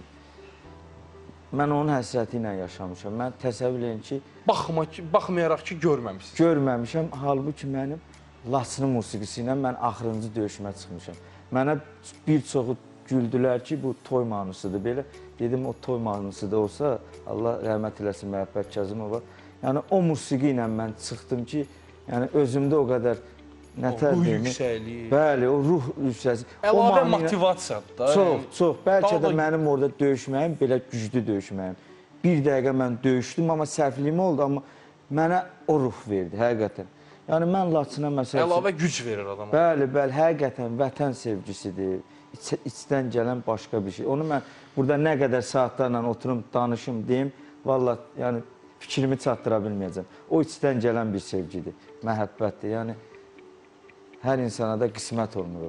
Mən onun həsrəti ilə yaşamışam. Mən təsəvvür edin ki, Baxma ki, baxmayaraq ki, görməmisiniz. görməmişəm. Halbuki mənim Laçının musiqisi ilə mən axırıncı döyüşümə çıxmışam. Mənə bir çoxu güldülər ki, bu toy mahnısıdır belə. Dedim, o toy mahnısı da olsa, Allah rəhmət eləsin Məhəbbət Kazımova. Yəni o musiqi ilə mən çıxdım ki, yəni özümdə o qədər nətər ruh deyim. yüksəkliyi. Bəli, o ruh yüksəkliyi. Əlavə motivasiyadır da. Çox, yəni. çox. Bəlkə Daha də da- mənim orada döyüşməyim belə güclü döyüşməyim. Bir dəqiqə mən döyüşdüm, amma səhvliyim oldu, amma mənə o ruh verdi, həqiqətən. Yəni mən Laçına məsəl üçün... Əlavə güc verir adama. Bəli, bəli, həqiqətən vətən sevgisidir. İç, içdən gələn başqa bir şey. Onu mən burada nə qədər saatlarla oturum, danışım, deyim, valla yəni fikrimi çatdıra bilməyəcəm. O içdən gələn bir sevgidir, məhəbbətdir. Yəni hər insana da qismət olunur.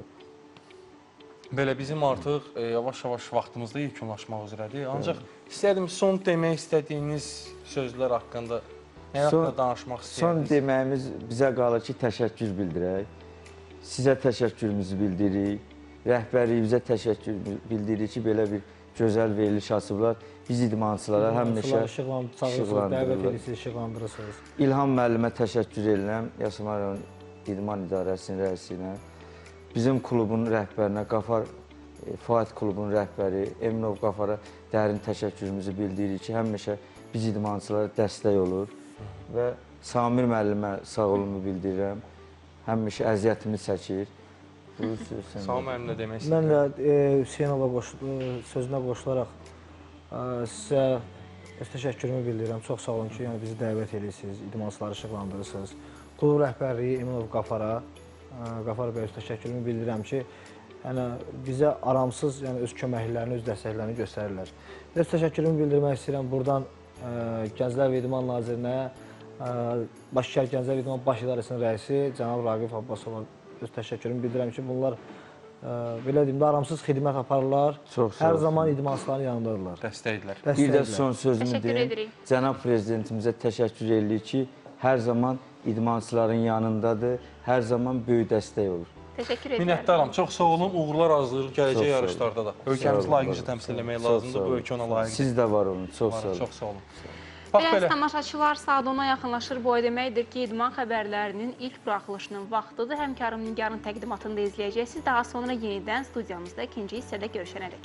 Belə bizim artıq e, yavaş-yavaş vaxtımızda yekunlaşmaq üzrədir. Ancaq istərdim son demək istədiyiniz sözlər haqqında, nə haqqında danışmaq Son istəyirsiniz? deməyimiz bizə qalır ki, təşəkkür bildirək. Sizə təşəkkürümüzü bildiririk. Rəhbərliyimizə təşəkkür bildiririk ki, belə bir gözəl veriliş açıblar. Biz idmançılara həmişə işıqlandırırsınız, dəvət edirsiniz, işıqlandırırsınız. İlham müəllimə təşəkkür edirəm, Yasamal rayon İdman İdarəsinin rəisinə. Bizim klubun rəhbərinə, Qafar e, Fuad klubunun rəhbəri Eminov Qafara dərin təşəkkürümüzü bildiririk ki, həmişə biz idmançılara dəstək olur və Samir müəllimə sağ olunu bildirirəm. Həmişə əziyyətimi çəkir. Sağ olun, müəllim, nə demək Mən istəyirəm? də e, Hüseynova qoş, e, sözünə qoşularaq e, sizə öz təşəkkürümü bildirirəm. Çox sağ olun ki, yəni bizi dəvət edirsiniz, idmançıları işıqlandırırsınız. Klub rəhbərliyi Eminov Qafara, e, Qafar bəy öz təşəkkürümü bildirirəm ki, yəni bizə aramsız, yəni öz köməklərini, öz dəstəklərini göstərirlər. Öz təşəkkürümü bildirmək istəyirəm buradan e, Gənclər və İdman Nazirinə, e, Bakıkər Gənclər və İdman Baş İdarəsinin rəisi cənab Raqif Abbasova öz təşəkkürümü bildirirəm ki, bunlar ə, belə deyim də aramsız xidmət aparırlar. Çox sağ Hər olsun. zaman idmançıların yanındadırlar. Dəstəklər. Bir də Dəstəklər. son sözümü Təşəkkür deyim. edirik. Cənab Prezidentimizə təşəkkür edirik ki, hər zaman idmançıların yanındadır, hər zaman böyük dəstək olur. Təşəkkür edirəm. Minnətdaram. Çox sağ olun. Uğurlar arzulayırıq Çox gələcək sağ olun. yarışlarda da. Sağ Ölkəmizi olun, layiqincə var olun. təmsil etmək Çox sağ lazımdır. Bu olun. ölkə ona layiqdir. Siz də var olun, çox sağ olun. Çox sağ olun. Bax Bəs belə. tamaşaçılar, saat ona yaxınlaşır. Bu o deməkdir ki, idman xəbərlərinin ilk buraxılışının vaxtıdır. Həmkarım Nigarın təqdimatını da izləyəcəksiniz. Daha sonra yenidən studiyamızda ikinci hissədə görüşənədək.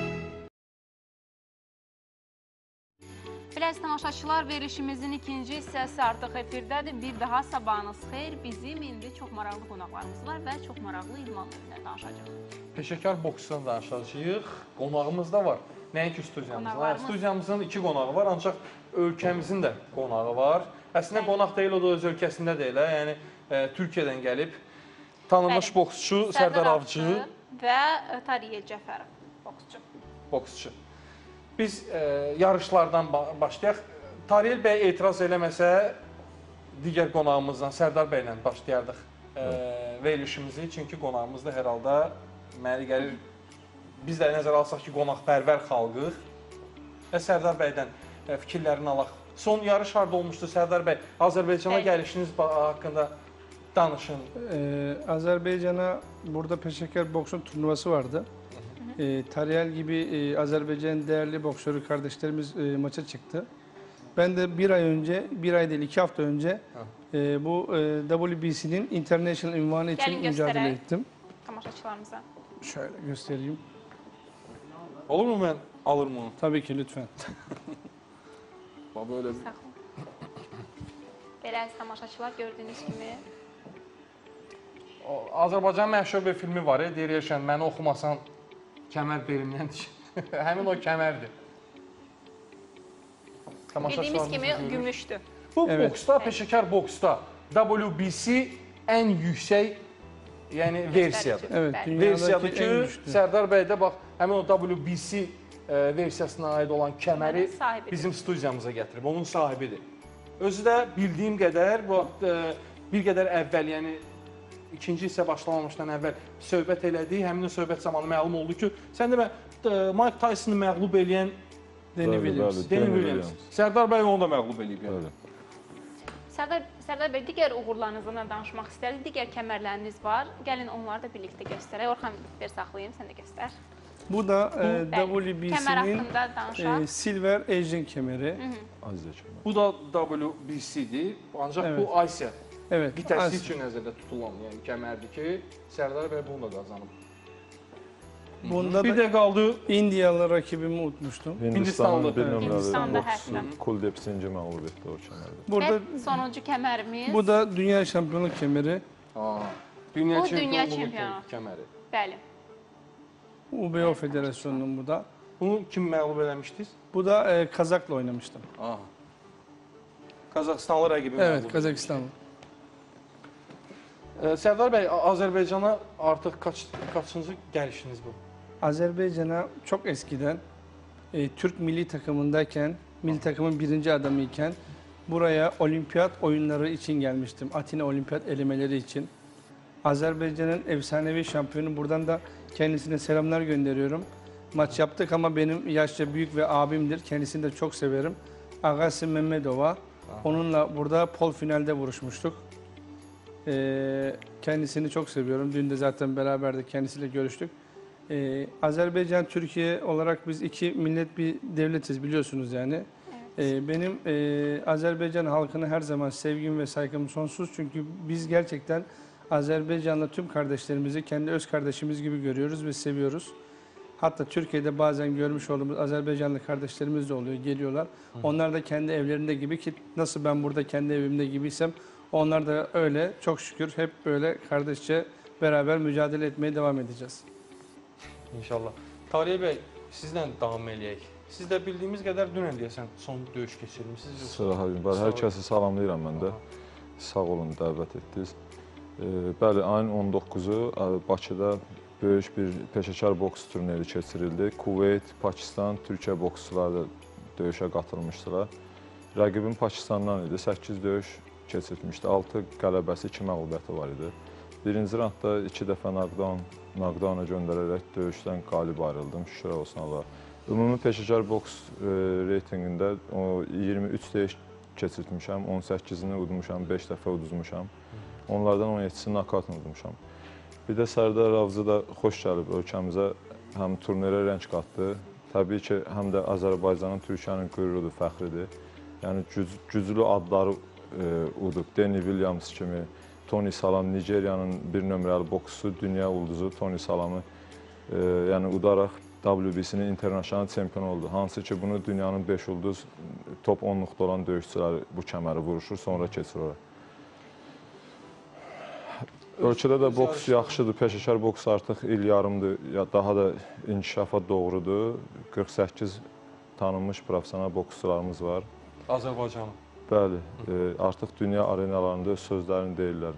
Belə tamaşaçılar, verilişimizin ikinci hissəsi artıq efirdədir. Bir daha sabahınız xeyir. Bizim indi çox maraqlı qonaqlarımız var və çox maraqlı idman növünə danışacaq. Peşəkar boksdan danışacağıq. Qonağımız da var. Nəinki studiyamızda. Qonaqlarımız. Studiyamızın iki qonağı var, ancaq ölkəmizin də qonağı var. Əslində qonaq deyil, o da öz ölkəsində deyil. Yəni e, Türkiyədən gəlib tanınmış Bəli. boksçu Sərdar Avcı, və Tariyə Cəfərov boksçu. boksçu. Biz e, yarışlardan ba- başlayaq. Tariyel bəy etiraz eləməsə, digər qonağımızdan Sərdar bəylə başlayardıq e, verilişimizi. Çünki qonağımız da hər halda mənə gəlir, biz də nəzərə alsaq ki, qonaqpərvər xalqıq və Sərdar bəydən e, fikirlərini alaq. Son yarış harda olmuşdu Sərdar bəy? Azərbaycana Bəli. gəlişiniz ba- haqqında danışın. Ee, Azerbaycan'a burada peşeker boksun turnuvası vardı. Ee, Tariyel gibi e, Azerbaycan'ın değerli boksörü kardeşlerimiz e, maça çıktı. Ben de bir ay önce, bir ay değil iki hafta önce e, bu e, W B C'nin International ünvanı için Gelin mücadele göstereyim. ettim. Tamaşaçılarımıza. Şöyle göstereyim. Olur mu mən alırım onu? Tabii ki lütfen. Bax böyle bir. Sağ olun. Belə əziz tamaşaçılar, gördüyünüz kimi O, Azərbaycan məşhur bir filmi var, ya, deyir Yaşan, məni oxumasan kəmər belimdən düşür. Həmin o kəmərdir. Bildiyimiz tamaşaçılarımız kimi da görür. gümüşdür. Bu Evet. boksda, peşəkar boksda W B C ən yüksək yəni versiyadır. Evet, Bəli. dünyadaki Versiyadır en ki, güçlü. Sərdar bəy də bax, həmin o W B C e, versiyasına aid olan kəməri Kəmərin sahibidir. bizim studiyamıza gətirib, onun sahibidir. Özü də bildiyim qədər, bu e, bir qədər əvvəl, yəni ikinci hissə başlamamışdan əvvəl söhbət elədik. Həmin o söhbət zamanı məlum oldu ki, sən demə e, Mike Tysonu məğlub eləyən Danny Bəli, Williams. bəli. Danny Danny Williams. Williams. Sərdar bəy onu da məğlub eləyib. Yəni. Bəli. Sərdar, Sərdar bəy, digər uğurlarınızdan danışmaq istərdik. Digər kəmərləriniz var. Gəlin onları da birlikdə göstərək. Orxan, ver saxlayayım, sən də göstər. Bu da e, Bəli, W B kəmər C'nin haqqında danışaq. e, Silver Asian kemeri. Aziz Əkrəm. Bu da W B C-dir. Ancaq Evet. bu Asiya Evet. qitəsi As- üçün nəzərdə tutulan, yəni kəmərdir ki, Sərdar bəy bunu da qazanıb. Bunda Bir da də qaldı Indiyalı rakibimi unutmuştum. Hindistanın bir Evet. Hindistanda nömrəli hətta. boks Kuldep Sinci məğlub etdi o kəmərdə. Burada Və sonuncu kəmərimiz. bu da dünya şampiyonluk kemeri. Aa, dünya Bu dünya çempionluğu çempionu. kəməri. Bəli. U B O Federasyonu'nun bu da. Bunu kim məğlub eləmişdiniz? Bu da e, Kazak'la oynamıştım. Aa. Qazaxıstanlı rəqibi Evet, məğlub. Kazakistanlı. Ee, Sərdar bəy, Azərbaycana artıq kaç kaçıncı gəlişiniz bu? Azerbaycan'a çok eskiden e, Türk milli takımındayken, milli takımın birinci adamıyken buraya olimpiyat oyunları için gelmiştim. Atina olimpiyat elemeleri için. Azerbaycan'ın efsanevi şampiyonu, buradan da kendisine selamlar gönderiyorum. Maç yaptık ama benim yaşça büyük ve abimdir. Kendisini de çok severim. Agassi Mehmedova. Onunla burada pol finalde vuruşmuştuk. Ee, kendisini çok seviyorum. Dün de zaten beraber de kendisiyle görüştük. Ee, Azerbaycan, Türkiye olarak biz iki millet bir devletiz biliyorsunuz yani. Ee, benim e, Azerbaycan halkına her zaman sevgim ve saygım sonsuz. Çünkü biz gerçekten Azerbaycan'la tüm kardeşlerimizi kendi öz kardeşimiz gibi görüyoruz ve seviyoruz. Hatta Türkiye'de bazen görmüş olduğumuz Azerbaycanlı kardeşlerimiz de oluyor, geliyorlar. Onlar da kendi evlerinde gibi ki nasıl ben burada kendi evimde gibiysem onlar da öyle çok şükür hep böyle kardeşçe beraber mücadele etmeye devam edeceğiz. İnşallah. Tarihi bəy, sizlə davam eləyək. Siz də bildiyimiz qədər dünən deyəsən son döyüş keçirmisiniz. Sıra var. Hər kəsi salamlayıram mən də. Sağ olun, dəvət etdiniz. E, bəli, ayın on doqquzu Bakıda böyük bir peşəkar boks turniri keçirildi. Kuveyt, Pakistan, Türkiyə boksçuları da döyüşə qatılmışdılar. Rəqibim Pakistandan idi. səkkiz döyüş keçirmişdi. altı qələbəsi, iki məğlubiyyəti var idi. Birinci raundda iki dəfə knockdown, knockdowna göndərərək döyüşdən qalib ayrıldım. Şükür olsun Allah. Ümumi peşəkar boks e, reytinqində o iyirmi üç döyüş keçirtmişəm, on səkkizini udmuşam, beş dəfə uduzmuşam. Onlardan on yeddisini nakavtla udmuşam. Bir də Sərdar Avcı da xoş gəlib ölkəmizə, həm turnirə rəng qatdı. Təbii ki, həm də Azərbaycanın, Türkiyənin qürrudur, fəxridir. Yəni güc güclü adları e, udub. Danny Williams kimi, Tony Salam, Nigeriyanın bir nömrəli boksçusu, dünya ulduzu Tony Salamı e, yəni udaraq W B C-nin international çempionu oldu. Hansı ki, bunu dünyanın beş ulduz top onluqda olan döyüşçüləri bu kəməri vuruşur, sonra keçir ora. Ölkədə də boks yaxşıdır, peşəkar boks artıq il yarımdır, ya daha da inkişafa doğrudur. qırx səkkiz tanınmış professional boksçularımız var. Azərbaycanın. Bəli, e, artıq dünya arenalarında öz sözlərini deyirlər.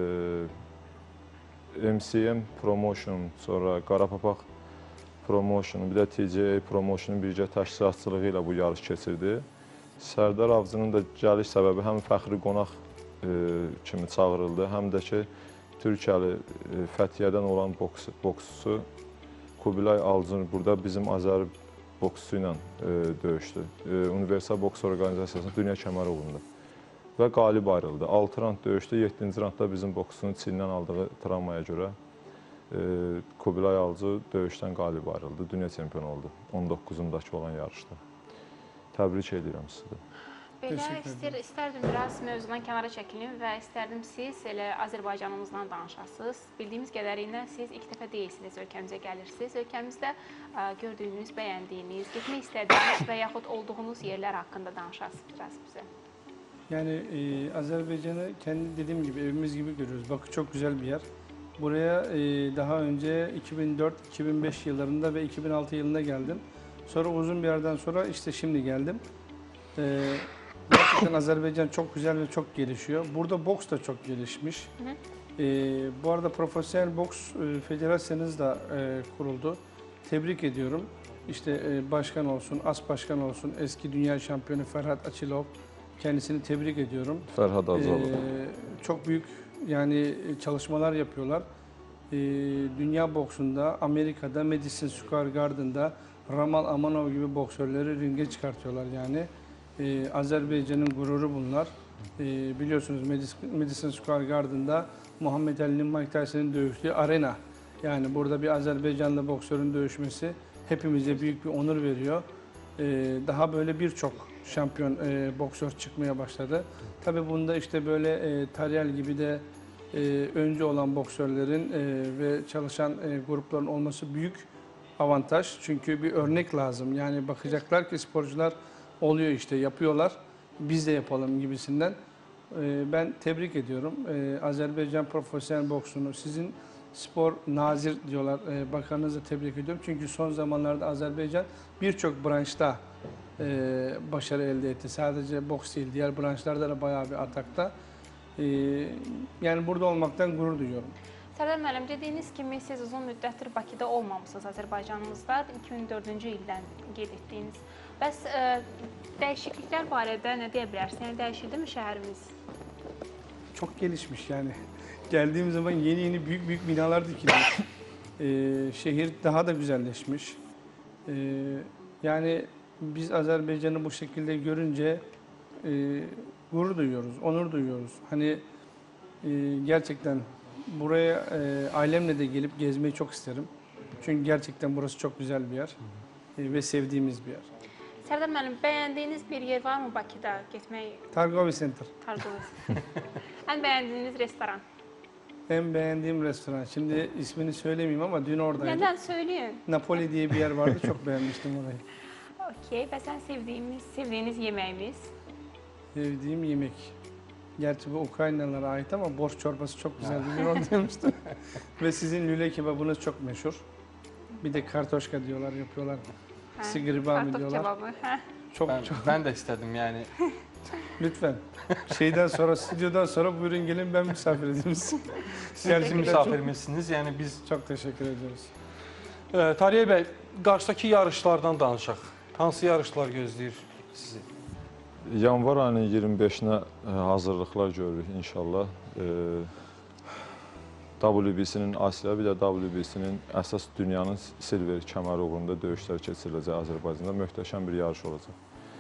E, M C M Promotion, sonra Qarapapaq Promotion, bir də T C A Promotion'un birgə təşkilatçılığı ilə bu yarış keçirdi. Sərdar Avcının da gəliş səbəbi həm fəxri qonaq e, kimi çağırıldı, həm də ki, Türkiyəli e, Fəthiyədən olan boks, boksçusu Kubilay Alcın burada bizim Azəri boksçu ilə e, döyüşdü. E, Universal Boks Orqanizasiyasının dünya kəməri uğrunda. Və qalib ayrıldı. altı raund döyüşdü, yeddinci raundda bizim boksçunun çindən aldığı travmaya görə e, Kubilay Alcı döyüşdən qalib ayrıldı. Dünya çempionu oldu on doqquzundakı olan yarışda. Təbrik edirəm sizi də. Belə Təşəkkür istər, istərdim biraz mövzudan kənara çəkilim və istərdim siz elə Azərbaycanımızdan danışasınız. Bildiyimiz qədərilə siz ilk dəfə deyilsiniz, ölkəmizə gəlirsiniz. Ölkəmizdə ə, gördüyünüz, bəyəndiyiniz, getmək istədiyiniz və yaxud olduğunuz yerlər haqqında danışasınız biraz bizə. Yani e, Azerbaycan'ı kendi dediğim gibi evimiz gibi görüyoruz. Bakü çok güzel bir yer. Buraya e, daha önce iki bin dört iki bin beş yıllarında ve iki bin altı yılında geldim. Sonra uzun bir yerden sonra işte şimdi geldim. Ee, gerçekten Azerbaycan çok güzel ve çok gelişiyor. Burada boks da çok gelişmiş. Hı hı. Ee, bu arada Profesyonel Boks e, Federasyonunuz da e, kuruldu. Tebrik ediyorum. İşte e, başkan olsun, as başkan olsun, eski dünya şampiyonu Ferhat Açilov, kendisini tebrik ediyorum. Ferhat Azalov. Ee, çok büyük yani çalışmalar yapıyorlar. Ee, dünya boksunda, Amerika'da, Madison Square Garden'da Ramal Amanov gibi boksörleri ringe çıkartıyorlar yani. Ee, Azerbaycan'ın gururu bunlar. Ee, biliyorsunuz Madison, Madison Square Garden'da Muhammed Ali'nin Mike Tyson'ın dövüştüğü arena. Yani burada bir Azerbaycanlı boksörün dövüşmesi hepimize büyük bir onur veriyor. Ee, daha böyle birçok şampiyon e, boksör çıkmaya başladı. Tabii bunda işte böyle e, Taryal gibi de e, öncü olan boksörlerin e, ve çalışan e, grupların olması büyük avantaj. Çünkü bir örnek lazım. Yani bakacaklar ki sporcular oluyor işte yapıyorlar. Biz de yapalım gibisinden. E, ben tebrik ediyorum. E, Azerbaycan profesyonel boksunu sizin spor nazir diyorlar. E, bakanınızı tebrik ediyorum. Çünkü son zamanlarda Azerbaycan birçok branşta e, başarı elde etti. Sadece boks değil, diğer branşlarda da bayağı bir atakta. E, yani burada olmaktan gurur duyuyorum. Sərdar müəllim, dediyiniz kimi siz uzun müddətdir Bakıda olmamışsınız Azərbaycanımızda, iki min dördüncü ildən qeyd etdiyiniz. Bəs ə, dəyişikliklər barədə nə deyə bilərsiniz? Yəni dəyişildi mi şəhərimiz? Çok gelişmiş yani. Geldiğim zaman yeni yeni büyük büyük binalar dikilmiş. E, şehir daha da güzelleşmiş. E, yani biz Azerbaycan'ı bu şekilde görünce e, gurur duyuyoruz, onur duyuyoruz. Hani e, gerçekten buraya e, ailemle de gelip gezmeyi çok isterim. Çünkü gerçekten burası çok güzel bir yer e, ve sevdiğimiz bir yer. Sərdar müəllim, bəyəndiyiniz bir yer var mı Bakıda getmək? Targovi Center. Targoviz. Ən bəyəndiyiniz restoran? En beğendiğim restoran. Şimdi ismini söylemeyeyim ama dün oradaydım. Nədən söyləyin? Napoli diye bir yer vardı. Çok beğenmiştim orayı. Okey, bəs ən sevdiyimiz, sevdiyiniz yeməyimiz? Sevdiğim yemek. Gerçi bu Ukraynalılara ait ama borç çorbası çok güzel. Dün orada yemiştim. Ve sizin lüle kebabınız çok meşhur. Bir de kartoşka diyorlar, yapıyorlar. Hə, Sigribami kartof diyorlar. kebabı. Hə. Çok Ben, çok. ben de istedim yani. Lütfen. Şeyden sonra, stüdyodan sonra buyurun gelin ben misafir edeyim sizi. Siz bizim Gerçekten misafirimizsiniz. Yani biz Çok, çok teşekkür ediyoruz. e, Tariye Bey, qarşıdakı yarışlardan danışaq. Hansı yarışlar gözləyir sizi? Yanvar ayının iyirmi beşinə e, hazırlıqlar görürük inşallah. E, W B C-nin Asiya, bir də W B C-nin əsas dünyanın silver kəməri uğrunda döyüşlər keçiriləcək Azərbaycanda. Möhtəşəm bir yarış olacaq.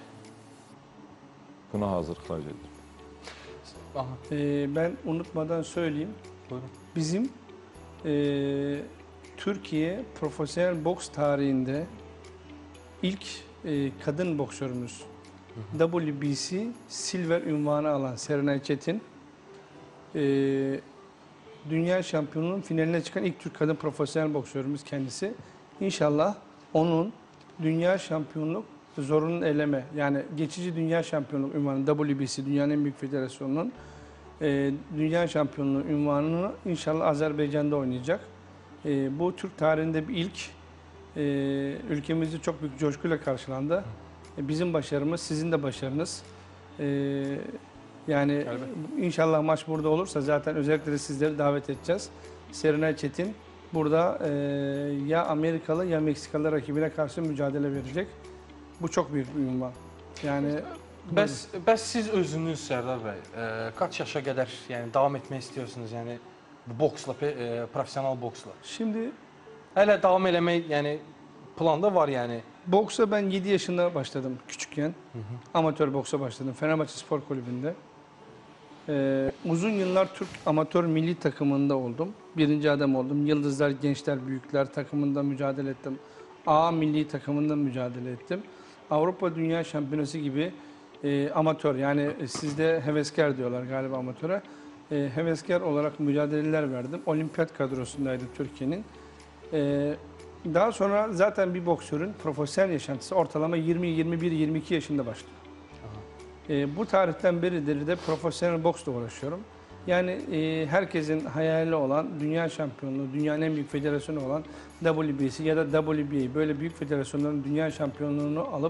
Buna hazırlıqlar gedir. Aha, Ee, ben unutmadan söyleyeyim. buyurun. Bizim e, Türkiye profesyonel boks tarihinde ilk e, kadın boksörümüz. W B C Silver ünvanı alan Serenay Çetin. E, dünya şampiyonunun finaline çıkan ilk Türk kadın profesyonel boksörümüz kendisi. İnşallah onun dünya şampiyonluk zorunlu eleme yani geçici dünya şampiyonluk ünvanı W B C dünyanın en büyük federasyonunun e, dünya şampiyonluğu ünvanını inşallah Azerbaycan'da oynayacak. E, bu Türk tarihinde bir ilk. E, ülkemizde çok büyük coşkuyla karşılandı. E, bizim başarımız, sizin de başarınız. E, yani Elbette. inşallah maç burada olursa zaten özellikle de sizleri davet edeceğiz. Serenay Çetin burada e, ya Amerikalı ya Meksikalı rakibine karşı mücadele verecek. Bu çok büyük bir ünvan. Yani Bəs, bəs siz özünüz Sərdar bəy, e, kaç yaşa qədər yəni davam etmək istiyorsunuz yəni bu boksla, e, profesyonel boksla? şimdi Hələ davam eləmək yəni planda var yəni. boksa ben yedi yaşında başladım küçükken. Amatör boksa başladım Fenerbahçe Spor Kulübü'nde. Ee, uzun yıllar Türk amatör milli takımında oldum. Birinci adam oldum. Yıldızlar, Gençler, Büyükler takımında mücadele ettim. A milli takımında mücadele ettim. Avrupa Dünya Şampiyonası gibi e, amatör yani sizde heveskar diyorlar galiba amatöre. E, heveskar olarak mücadeleler verdim. Olimpiyat kadrosundaydı Türkiye'nin. E, Daha sonra zaten bir boksörün profesyonel yaşantısı ortalama yirmi, yirmi bir, yirmi iki yaşında başlıyor. E, bu tarihten beridir de profesyonel boksla uğraşıyorum. Yani e, herkesin hayali olan dünya şampiyonluğu, dünyanın en büyük federasyonu olan W B C ya da W B A böyle büyük federasyonların dünya şampiyonluğunu alıp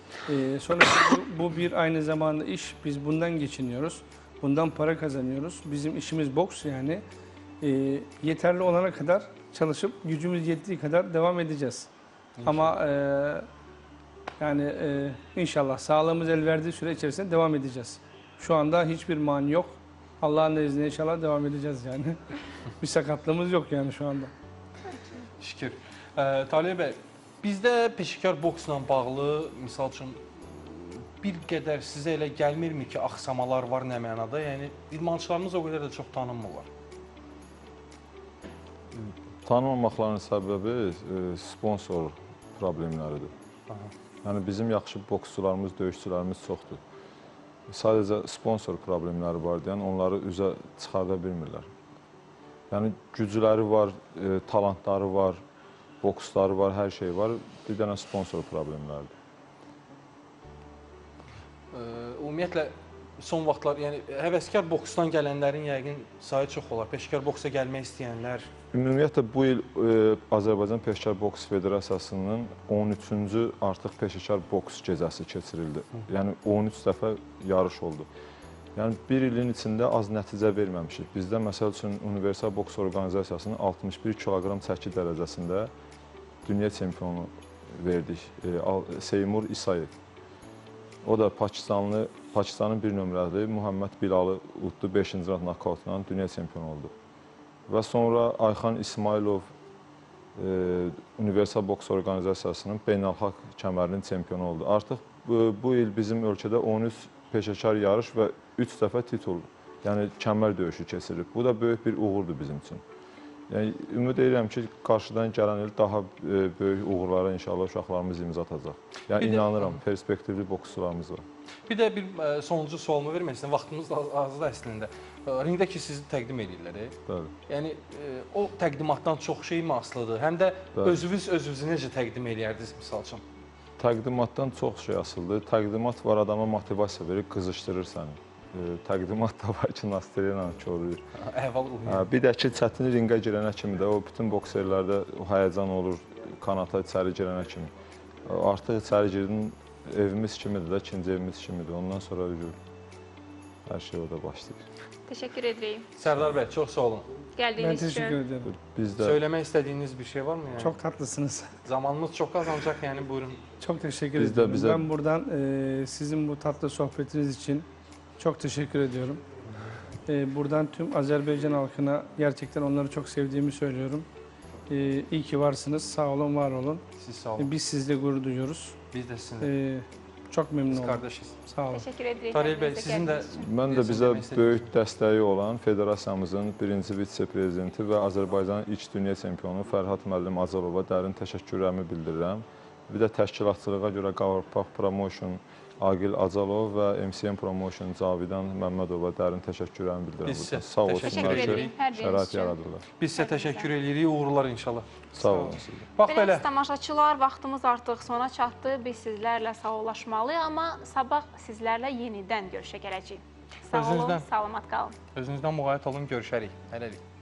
E, sonuçta bu, bu bir aynı zamanda iş. Biz bundan geçiniyoruz. Bundan para kazanıyoruz. Bizim işimiz boks yani. E, yeterli olana kadar çalışıp gücümüz yettiği kadar devam edeceğiz. Ama e, yani e, inşallah sağlığımız el verdiği süre içerisinde devam edeceğiz. Şu anda hiçbir mani yok. Allah'ın izniyle inşallah devam edeceğiz yani. Bir sakatlığımız yok yani şu anda. Şükür. Ə, Talib bəy, bizdə peşəkar boksla bağlı, misal üçün, bir qədər sizə elə gəlmirmi ki, axsamalar var nə mənada? Yəni, idmançılarımız o qədər də çox tanınmırlar. Tanınmamaqların səbəbi e, sponsor problemləridir. Aha. Yəni bizim yaxşı boksçularımız, döyüşçülərimiz çoxdur. Sadəcə sponsor problemləri var deyən onları üzə çıxarda bilmirlər. Yəni gücləri var, e, talantları var, boksları var, hər şey var. Bir dənə sponsor problemləridir. Ə, ümumiyyətlə, son vaxtlar, yəni həvəskar boksdan gələnlərin yəqin sayı çox olar. Peşəkar boksa gəlmək istəyənlər. Ümumiyyətlə bu il e, Azərbaycan Peşəkar Boks Federasiyasının on üçüncü artıq peşəkar boks gecəsi keçirildi. Yəni on üç dəfə yarış oldu. Yəni bir ilin içində az nəticə verməmişik. Bizdə məsəl üçün Universal Boks Orqanizasiyasının altmış bir kiloqram çəki dərəcəsində dünya çempionu verdik. E, Seymur İsayev. O da Pakistanlı, Pakistanın bir nömrəli Muhammed Bilalı uddu, beşinci rand nokautla dünya çempionu oldu. Və sonra Ayxan İsmailov e, Universal Boks Orqanizasiyasının beynəlxalq kəmərinin çempionu oldu. Artıq bu, bu il bizim ölkədə on üç peşəkar yarış və üç dəfə titul, yəni kəmər döyüşü keçirilib. Bu da böyük bir uğurdur bizim üçün. Yəni, ümid edirəm ki, qarşıdan gələn il daha e, böyük uğurlara inşallah uşaqlarımız imza atacaq. Yəni, Bir də- inanıram, perspektivli boksçularımız var. Bir də bir ə, sonuncu sualımı vermək istəyirəm. Vaxtımız da az- azdır əslində. Ə, Ringdə ki, sizi təqdim edirlər. e. Bəli. Yəni, ə, o təqdimatdan çox şey mi asılıdır? Həm də Bəli. özünüz özünüzü necə təqdim eləyərdiniz, misal üçün? Təqdimatdan çox şey asıldı. Təqdimat var, adama motivasiya verir, qızışdırır səni. E, təqdimat da var ki, Nastya ilə körülür. Əhval ruhiyyə. Hə, bir də ki, çətin ringə girənə kimi də o bütün boksерlərdə o həyəcan olur, kanata içəri girənə kimi. Artıq içəri girdin, evimiz kimidir də, ikinci evimiz kimidir. Ondan sonra üzür, hər şey orada başlayır. Təşəkkür edirik. Sərdar bəy, çox sağ olun. Ben Gəldiyiniz teşekkür üçün. ederim. Biz də Söyləmək istədiyiniz bir şey varmı yəni? Çok tatlısınız. Zamanınız çox az ancaq yəni buyurun. Çok teşekkür Biz de ediyorum. bize- Ben buradan e, sizin bu tatlı sohbetiniz için çok teşekkür ediyorum. E, buradan tüm Azerbaycan halkına gerçekten onları çok sevdiğimi söylüyorum. E, iyi ki varsınız. Sağ olun, var olun. Siz sağ olun. E, biz sizle gurur duyuyoruz. Biz də sizinlə. E, çok memnun Biz oldum. qardaşız. Sağ olun. Təşəkkür edirik. Tarih bəy, gəldiyinizə, sizin də gəldiyiniz üçün. mən də Deyəsən bizə demək istədiyiniz- böyük dəstəyi olan Federasiyamızın birinci vitse-prezidenti və Azərbaycanın ilk dünya çempionu Fərhad müəllim Acalova dərin təşəkkürlərimi bildirirəm. Bir də təşkilatçılığa görə Qavarpark Promotion Agil Acalov və M C M Promotion Cavidan Məmmədova dərin təşəkkürlərimi bildirirəm. Biz sizə burada. Sağ təşəkkür olsunlar Təşəkkür ki, edirik hər biriniz şərait üçün. yaradırlar. Biz sizə təşəkkür edirik. Uğurlar inşallah. Sağ olun sizə. Bax Belə belə. tamaşaçılar, vaxtımız artıq sona çatdı. Biz sizlərlə sağollaşmalıyıq, amma sabah sizlərlə yenidən görüşə gələcəyik. Sağ olun, Özünüzdən. salamat qalın. Özünüzdən müğayət olun, görüşərik. Hələlik.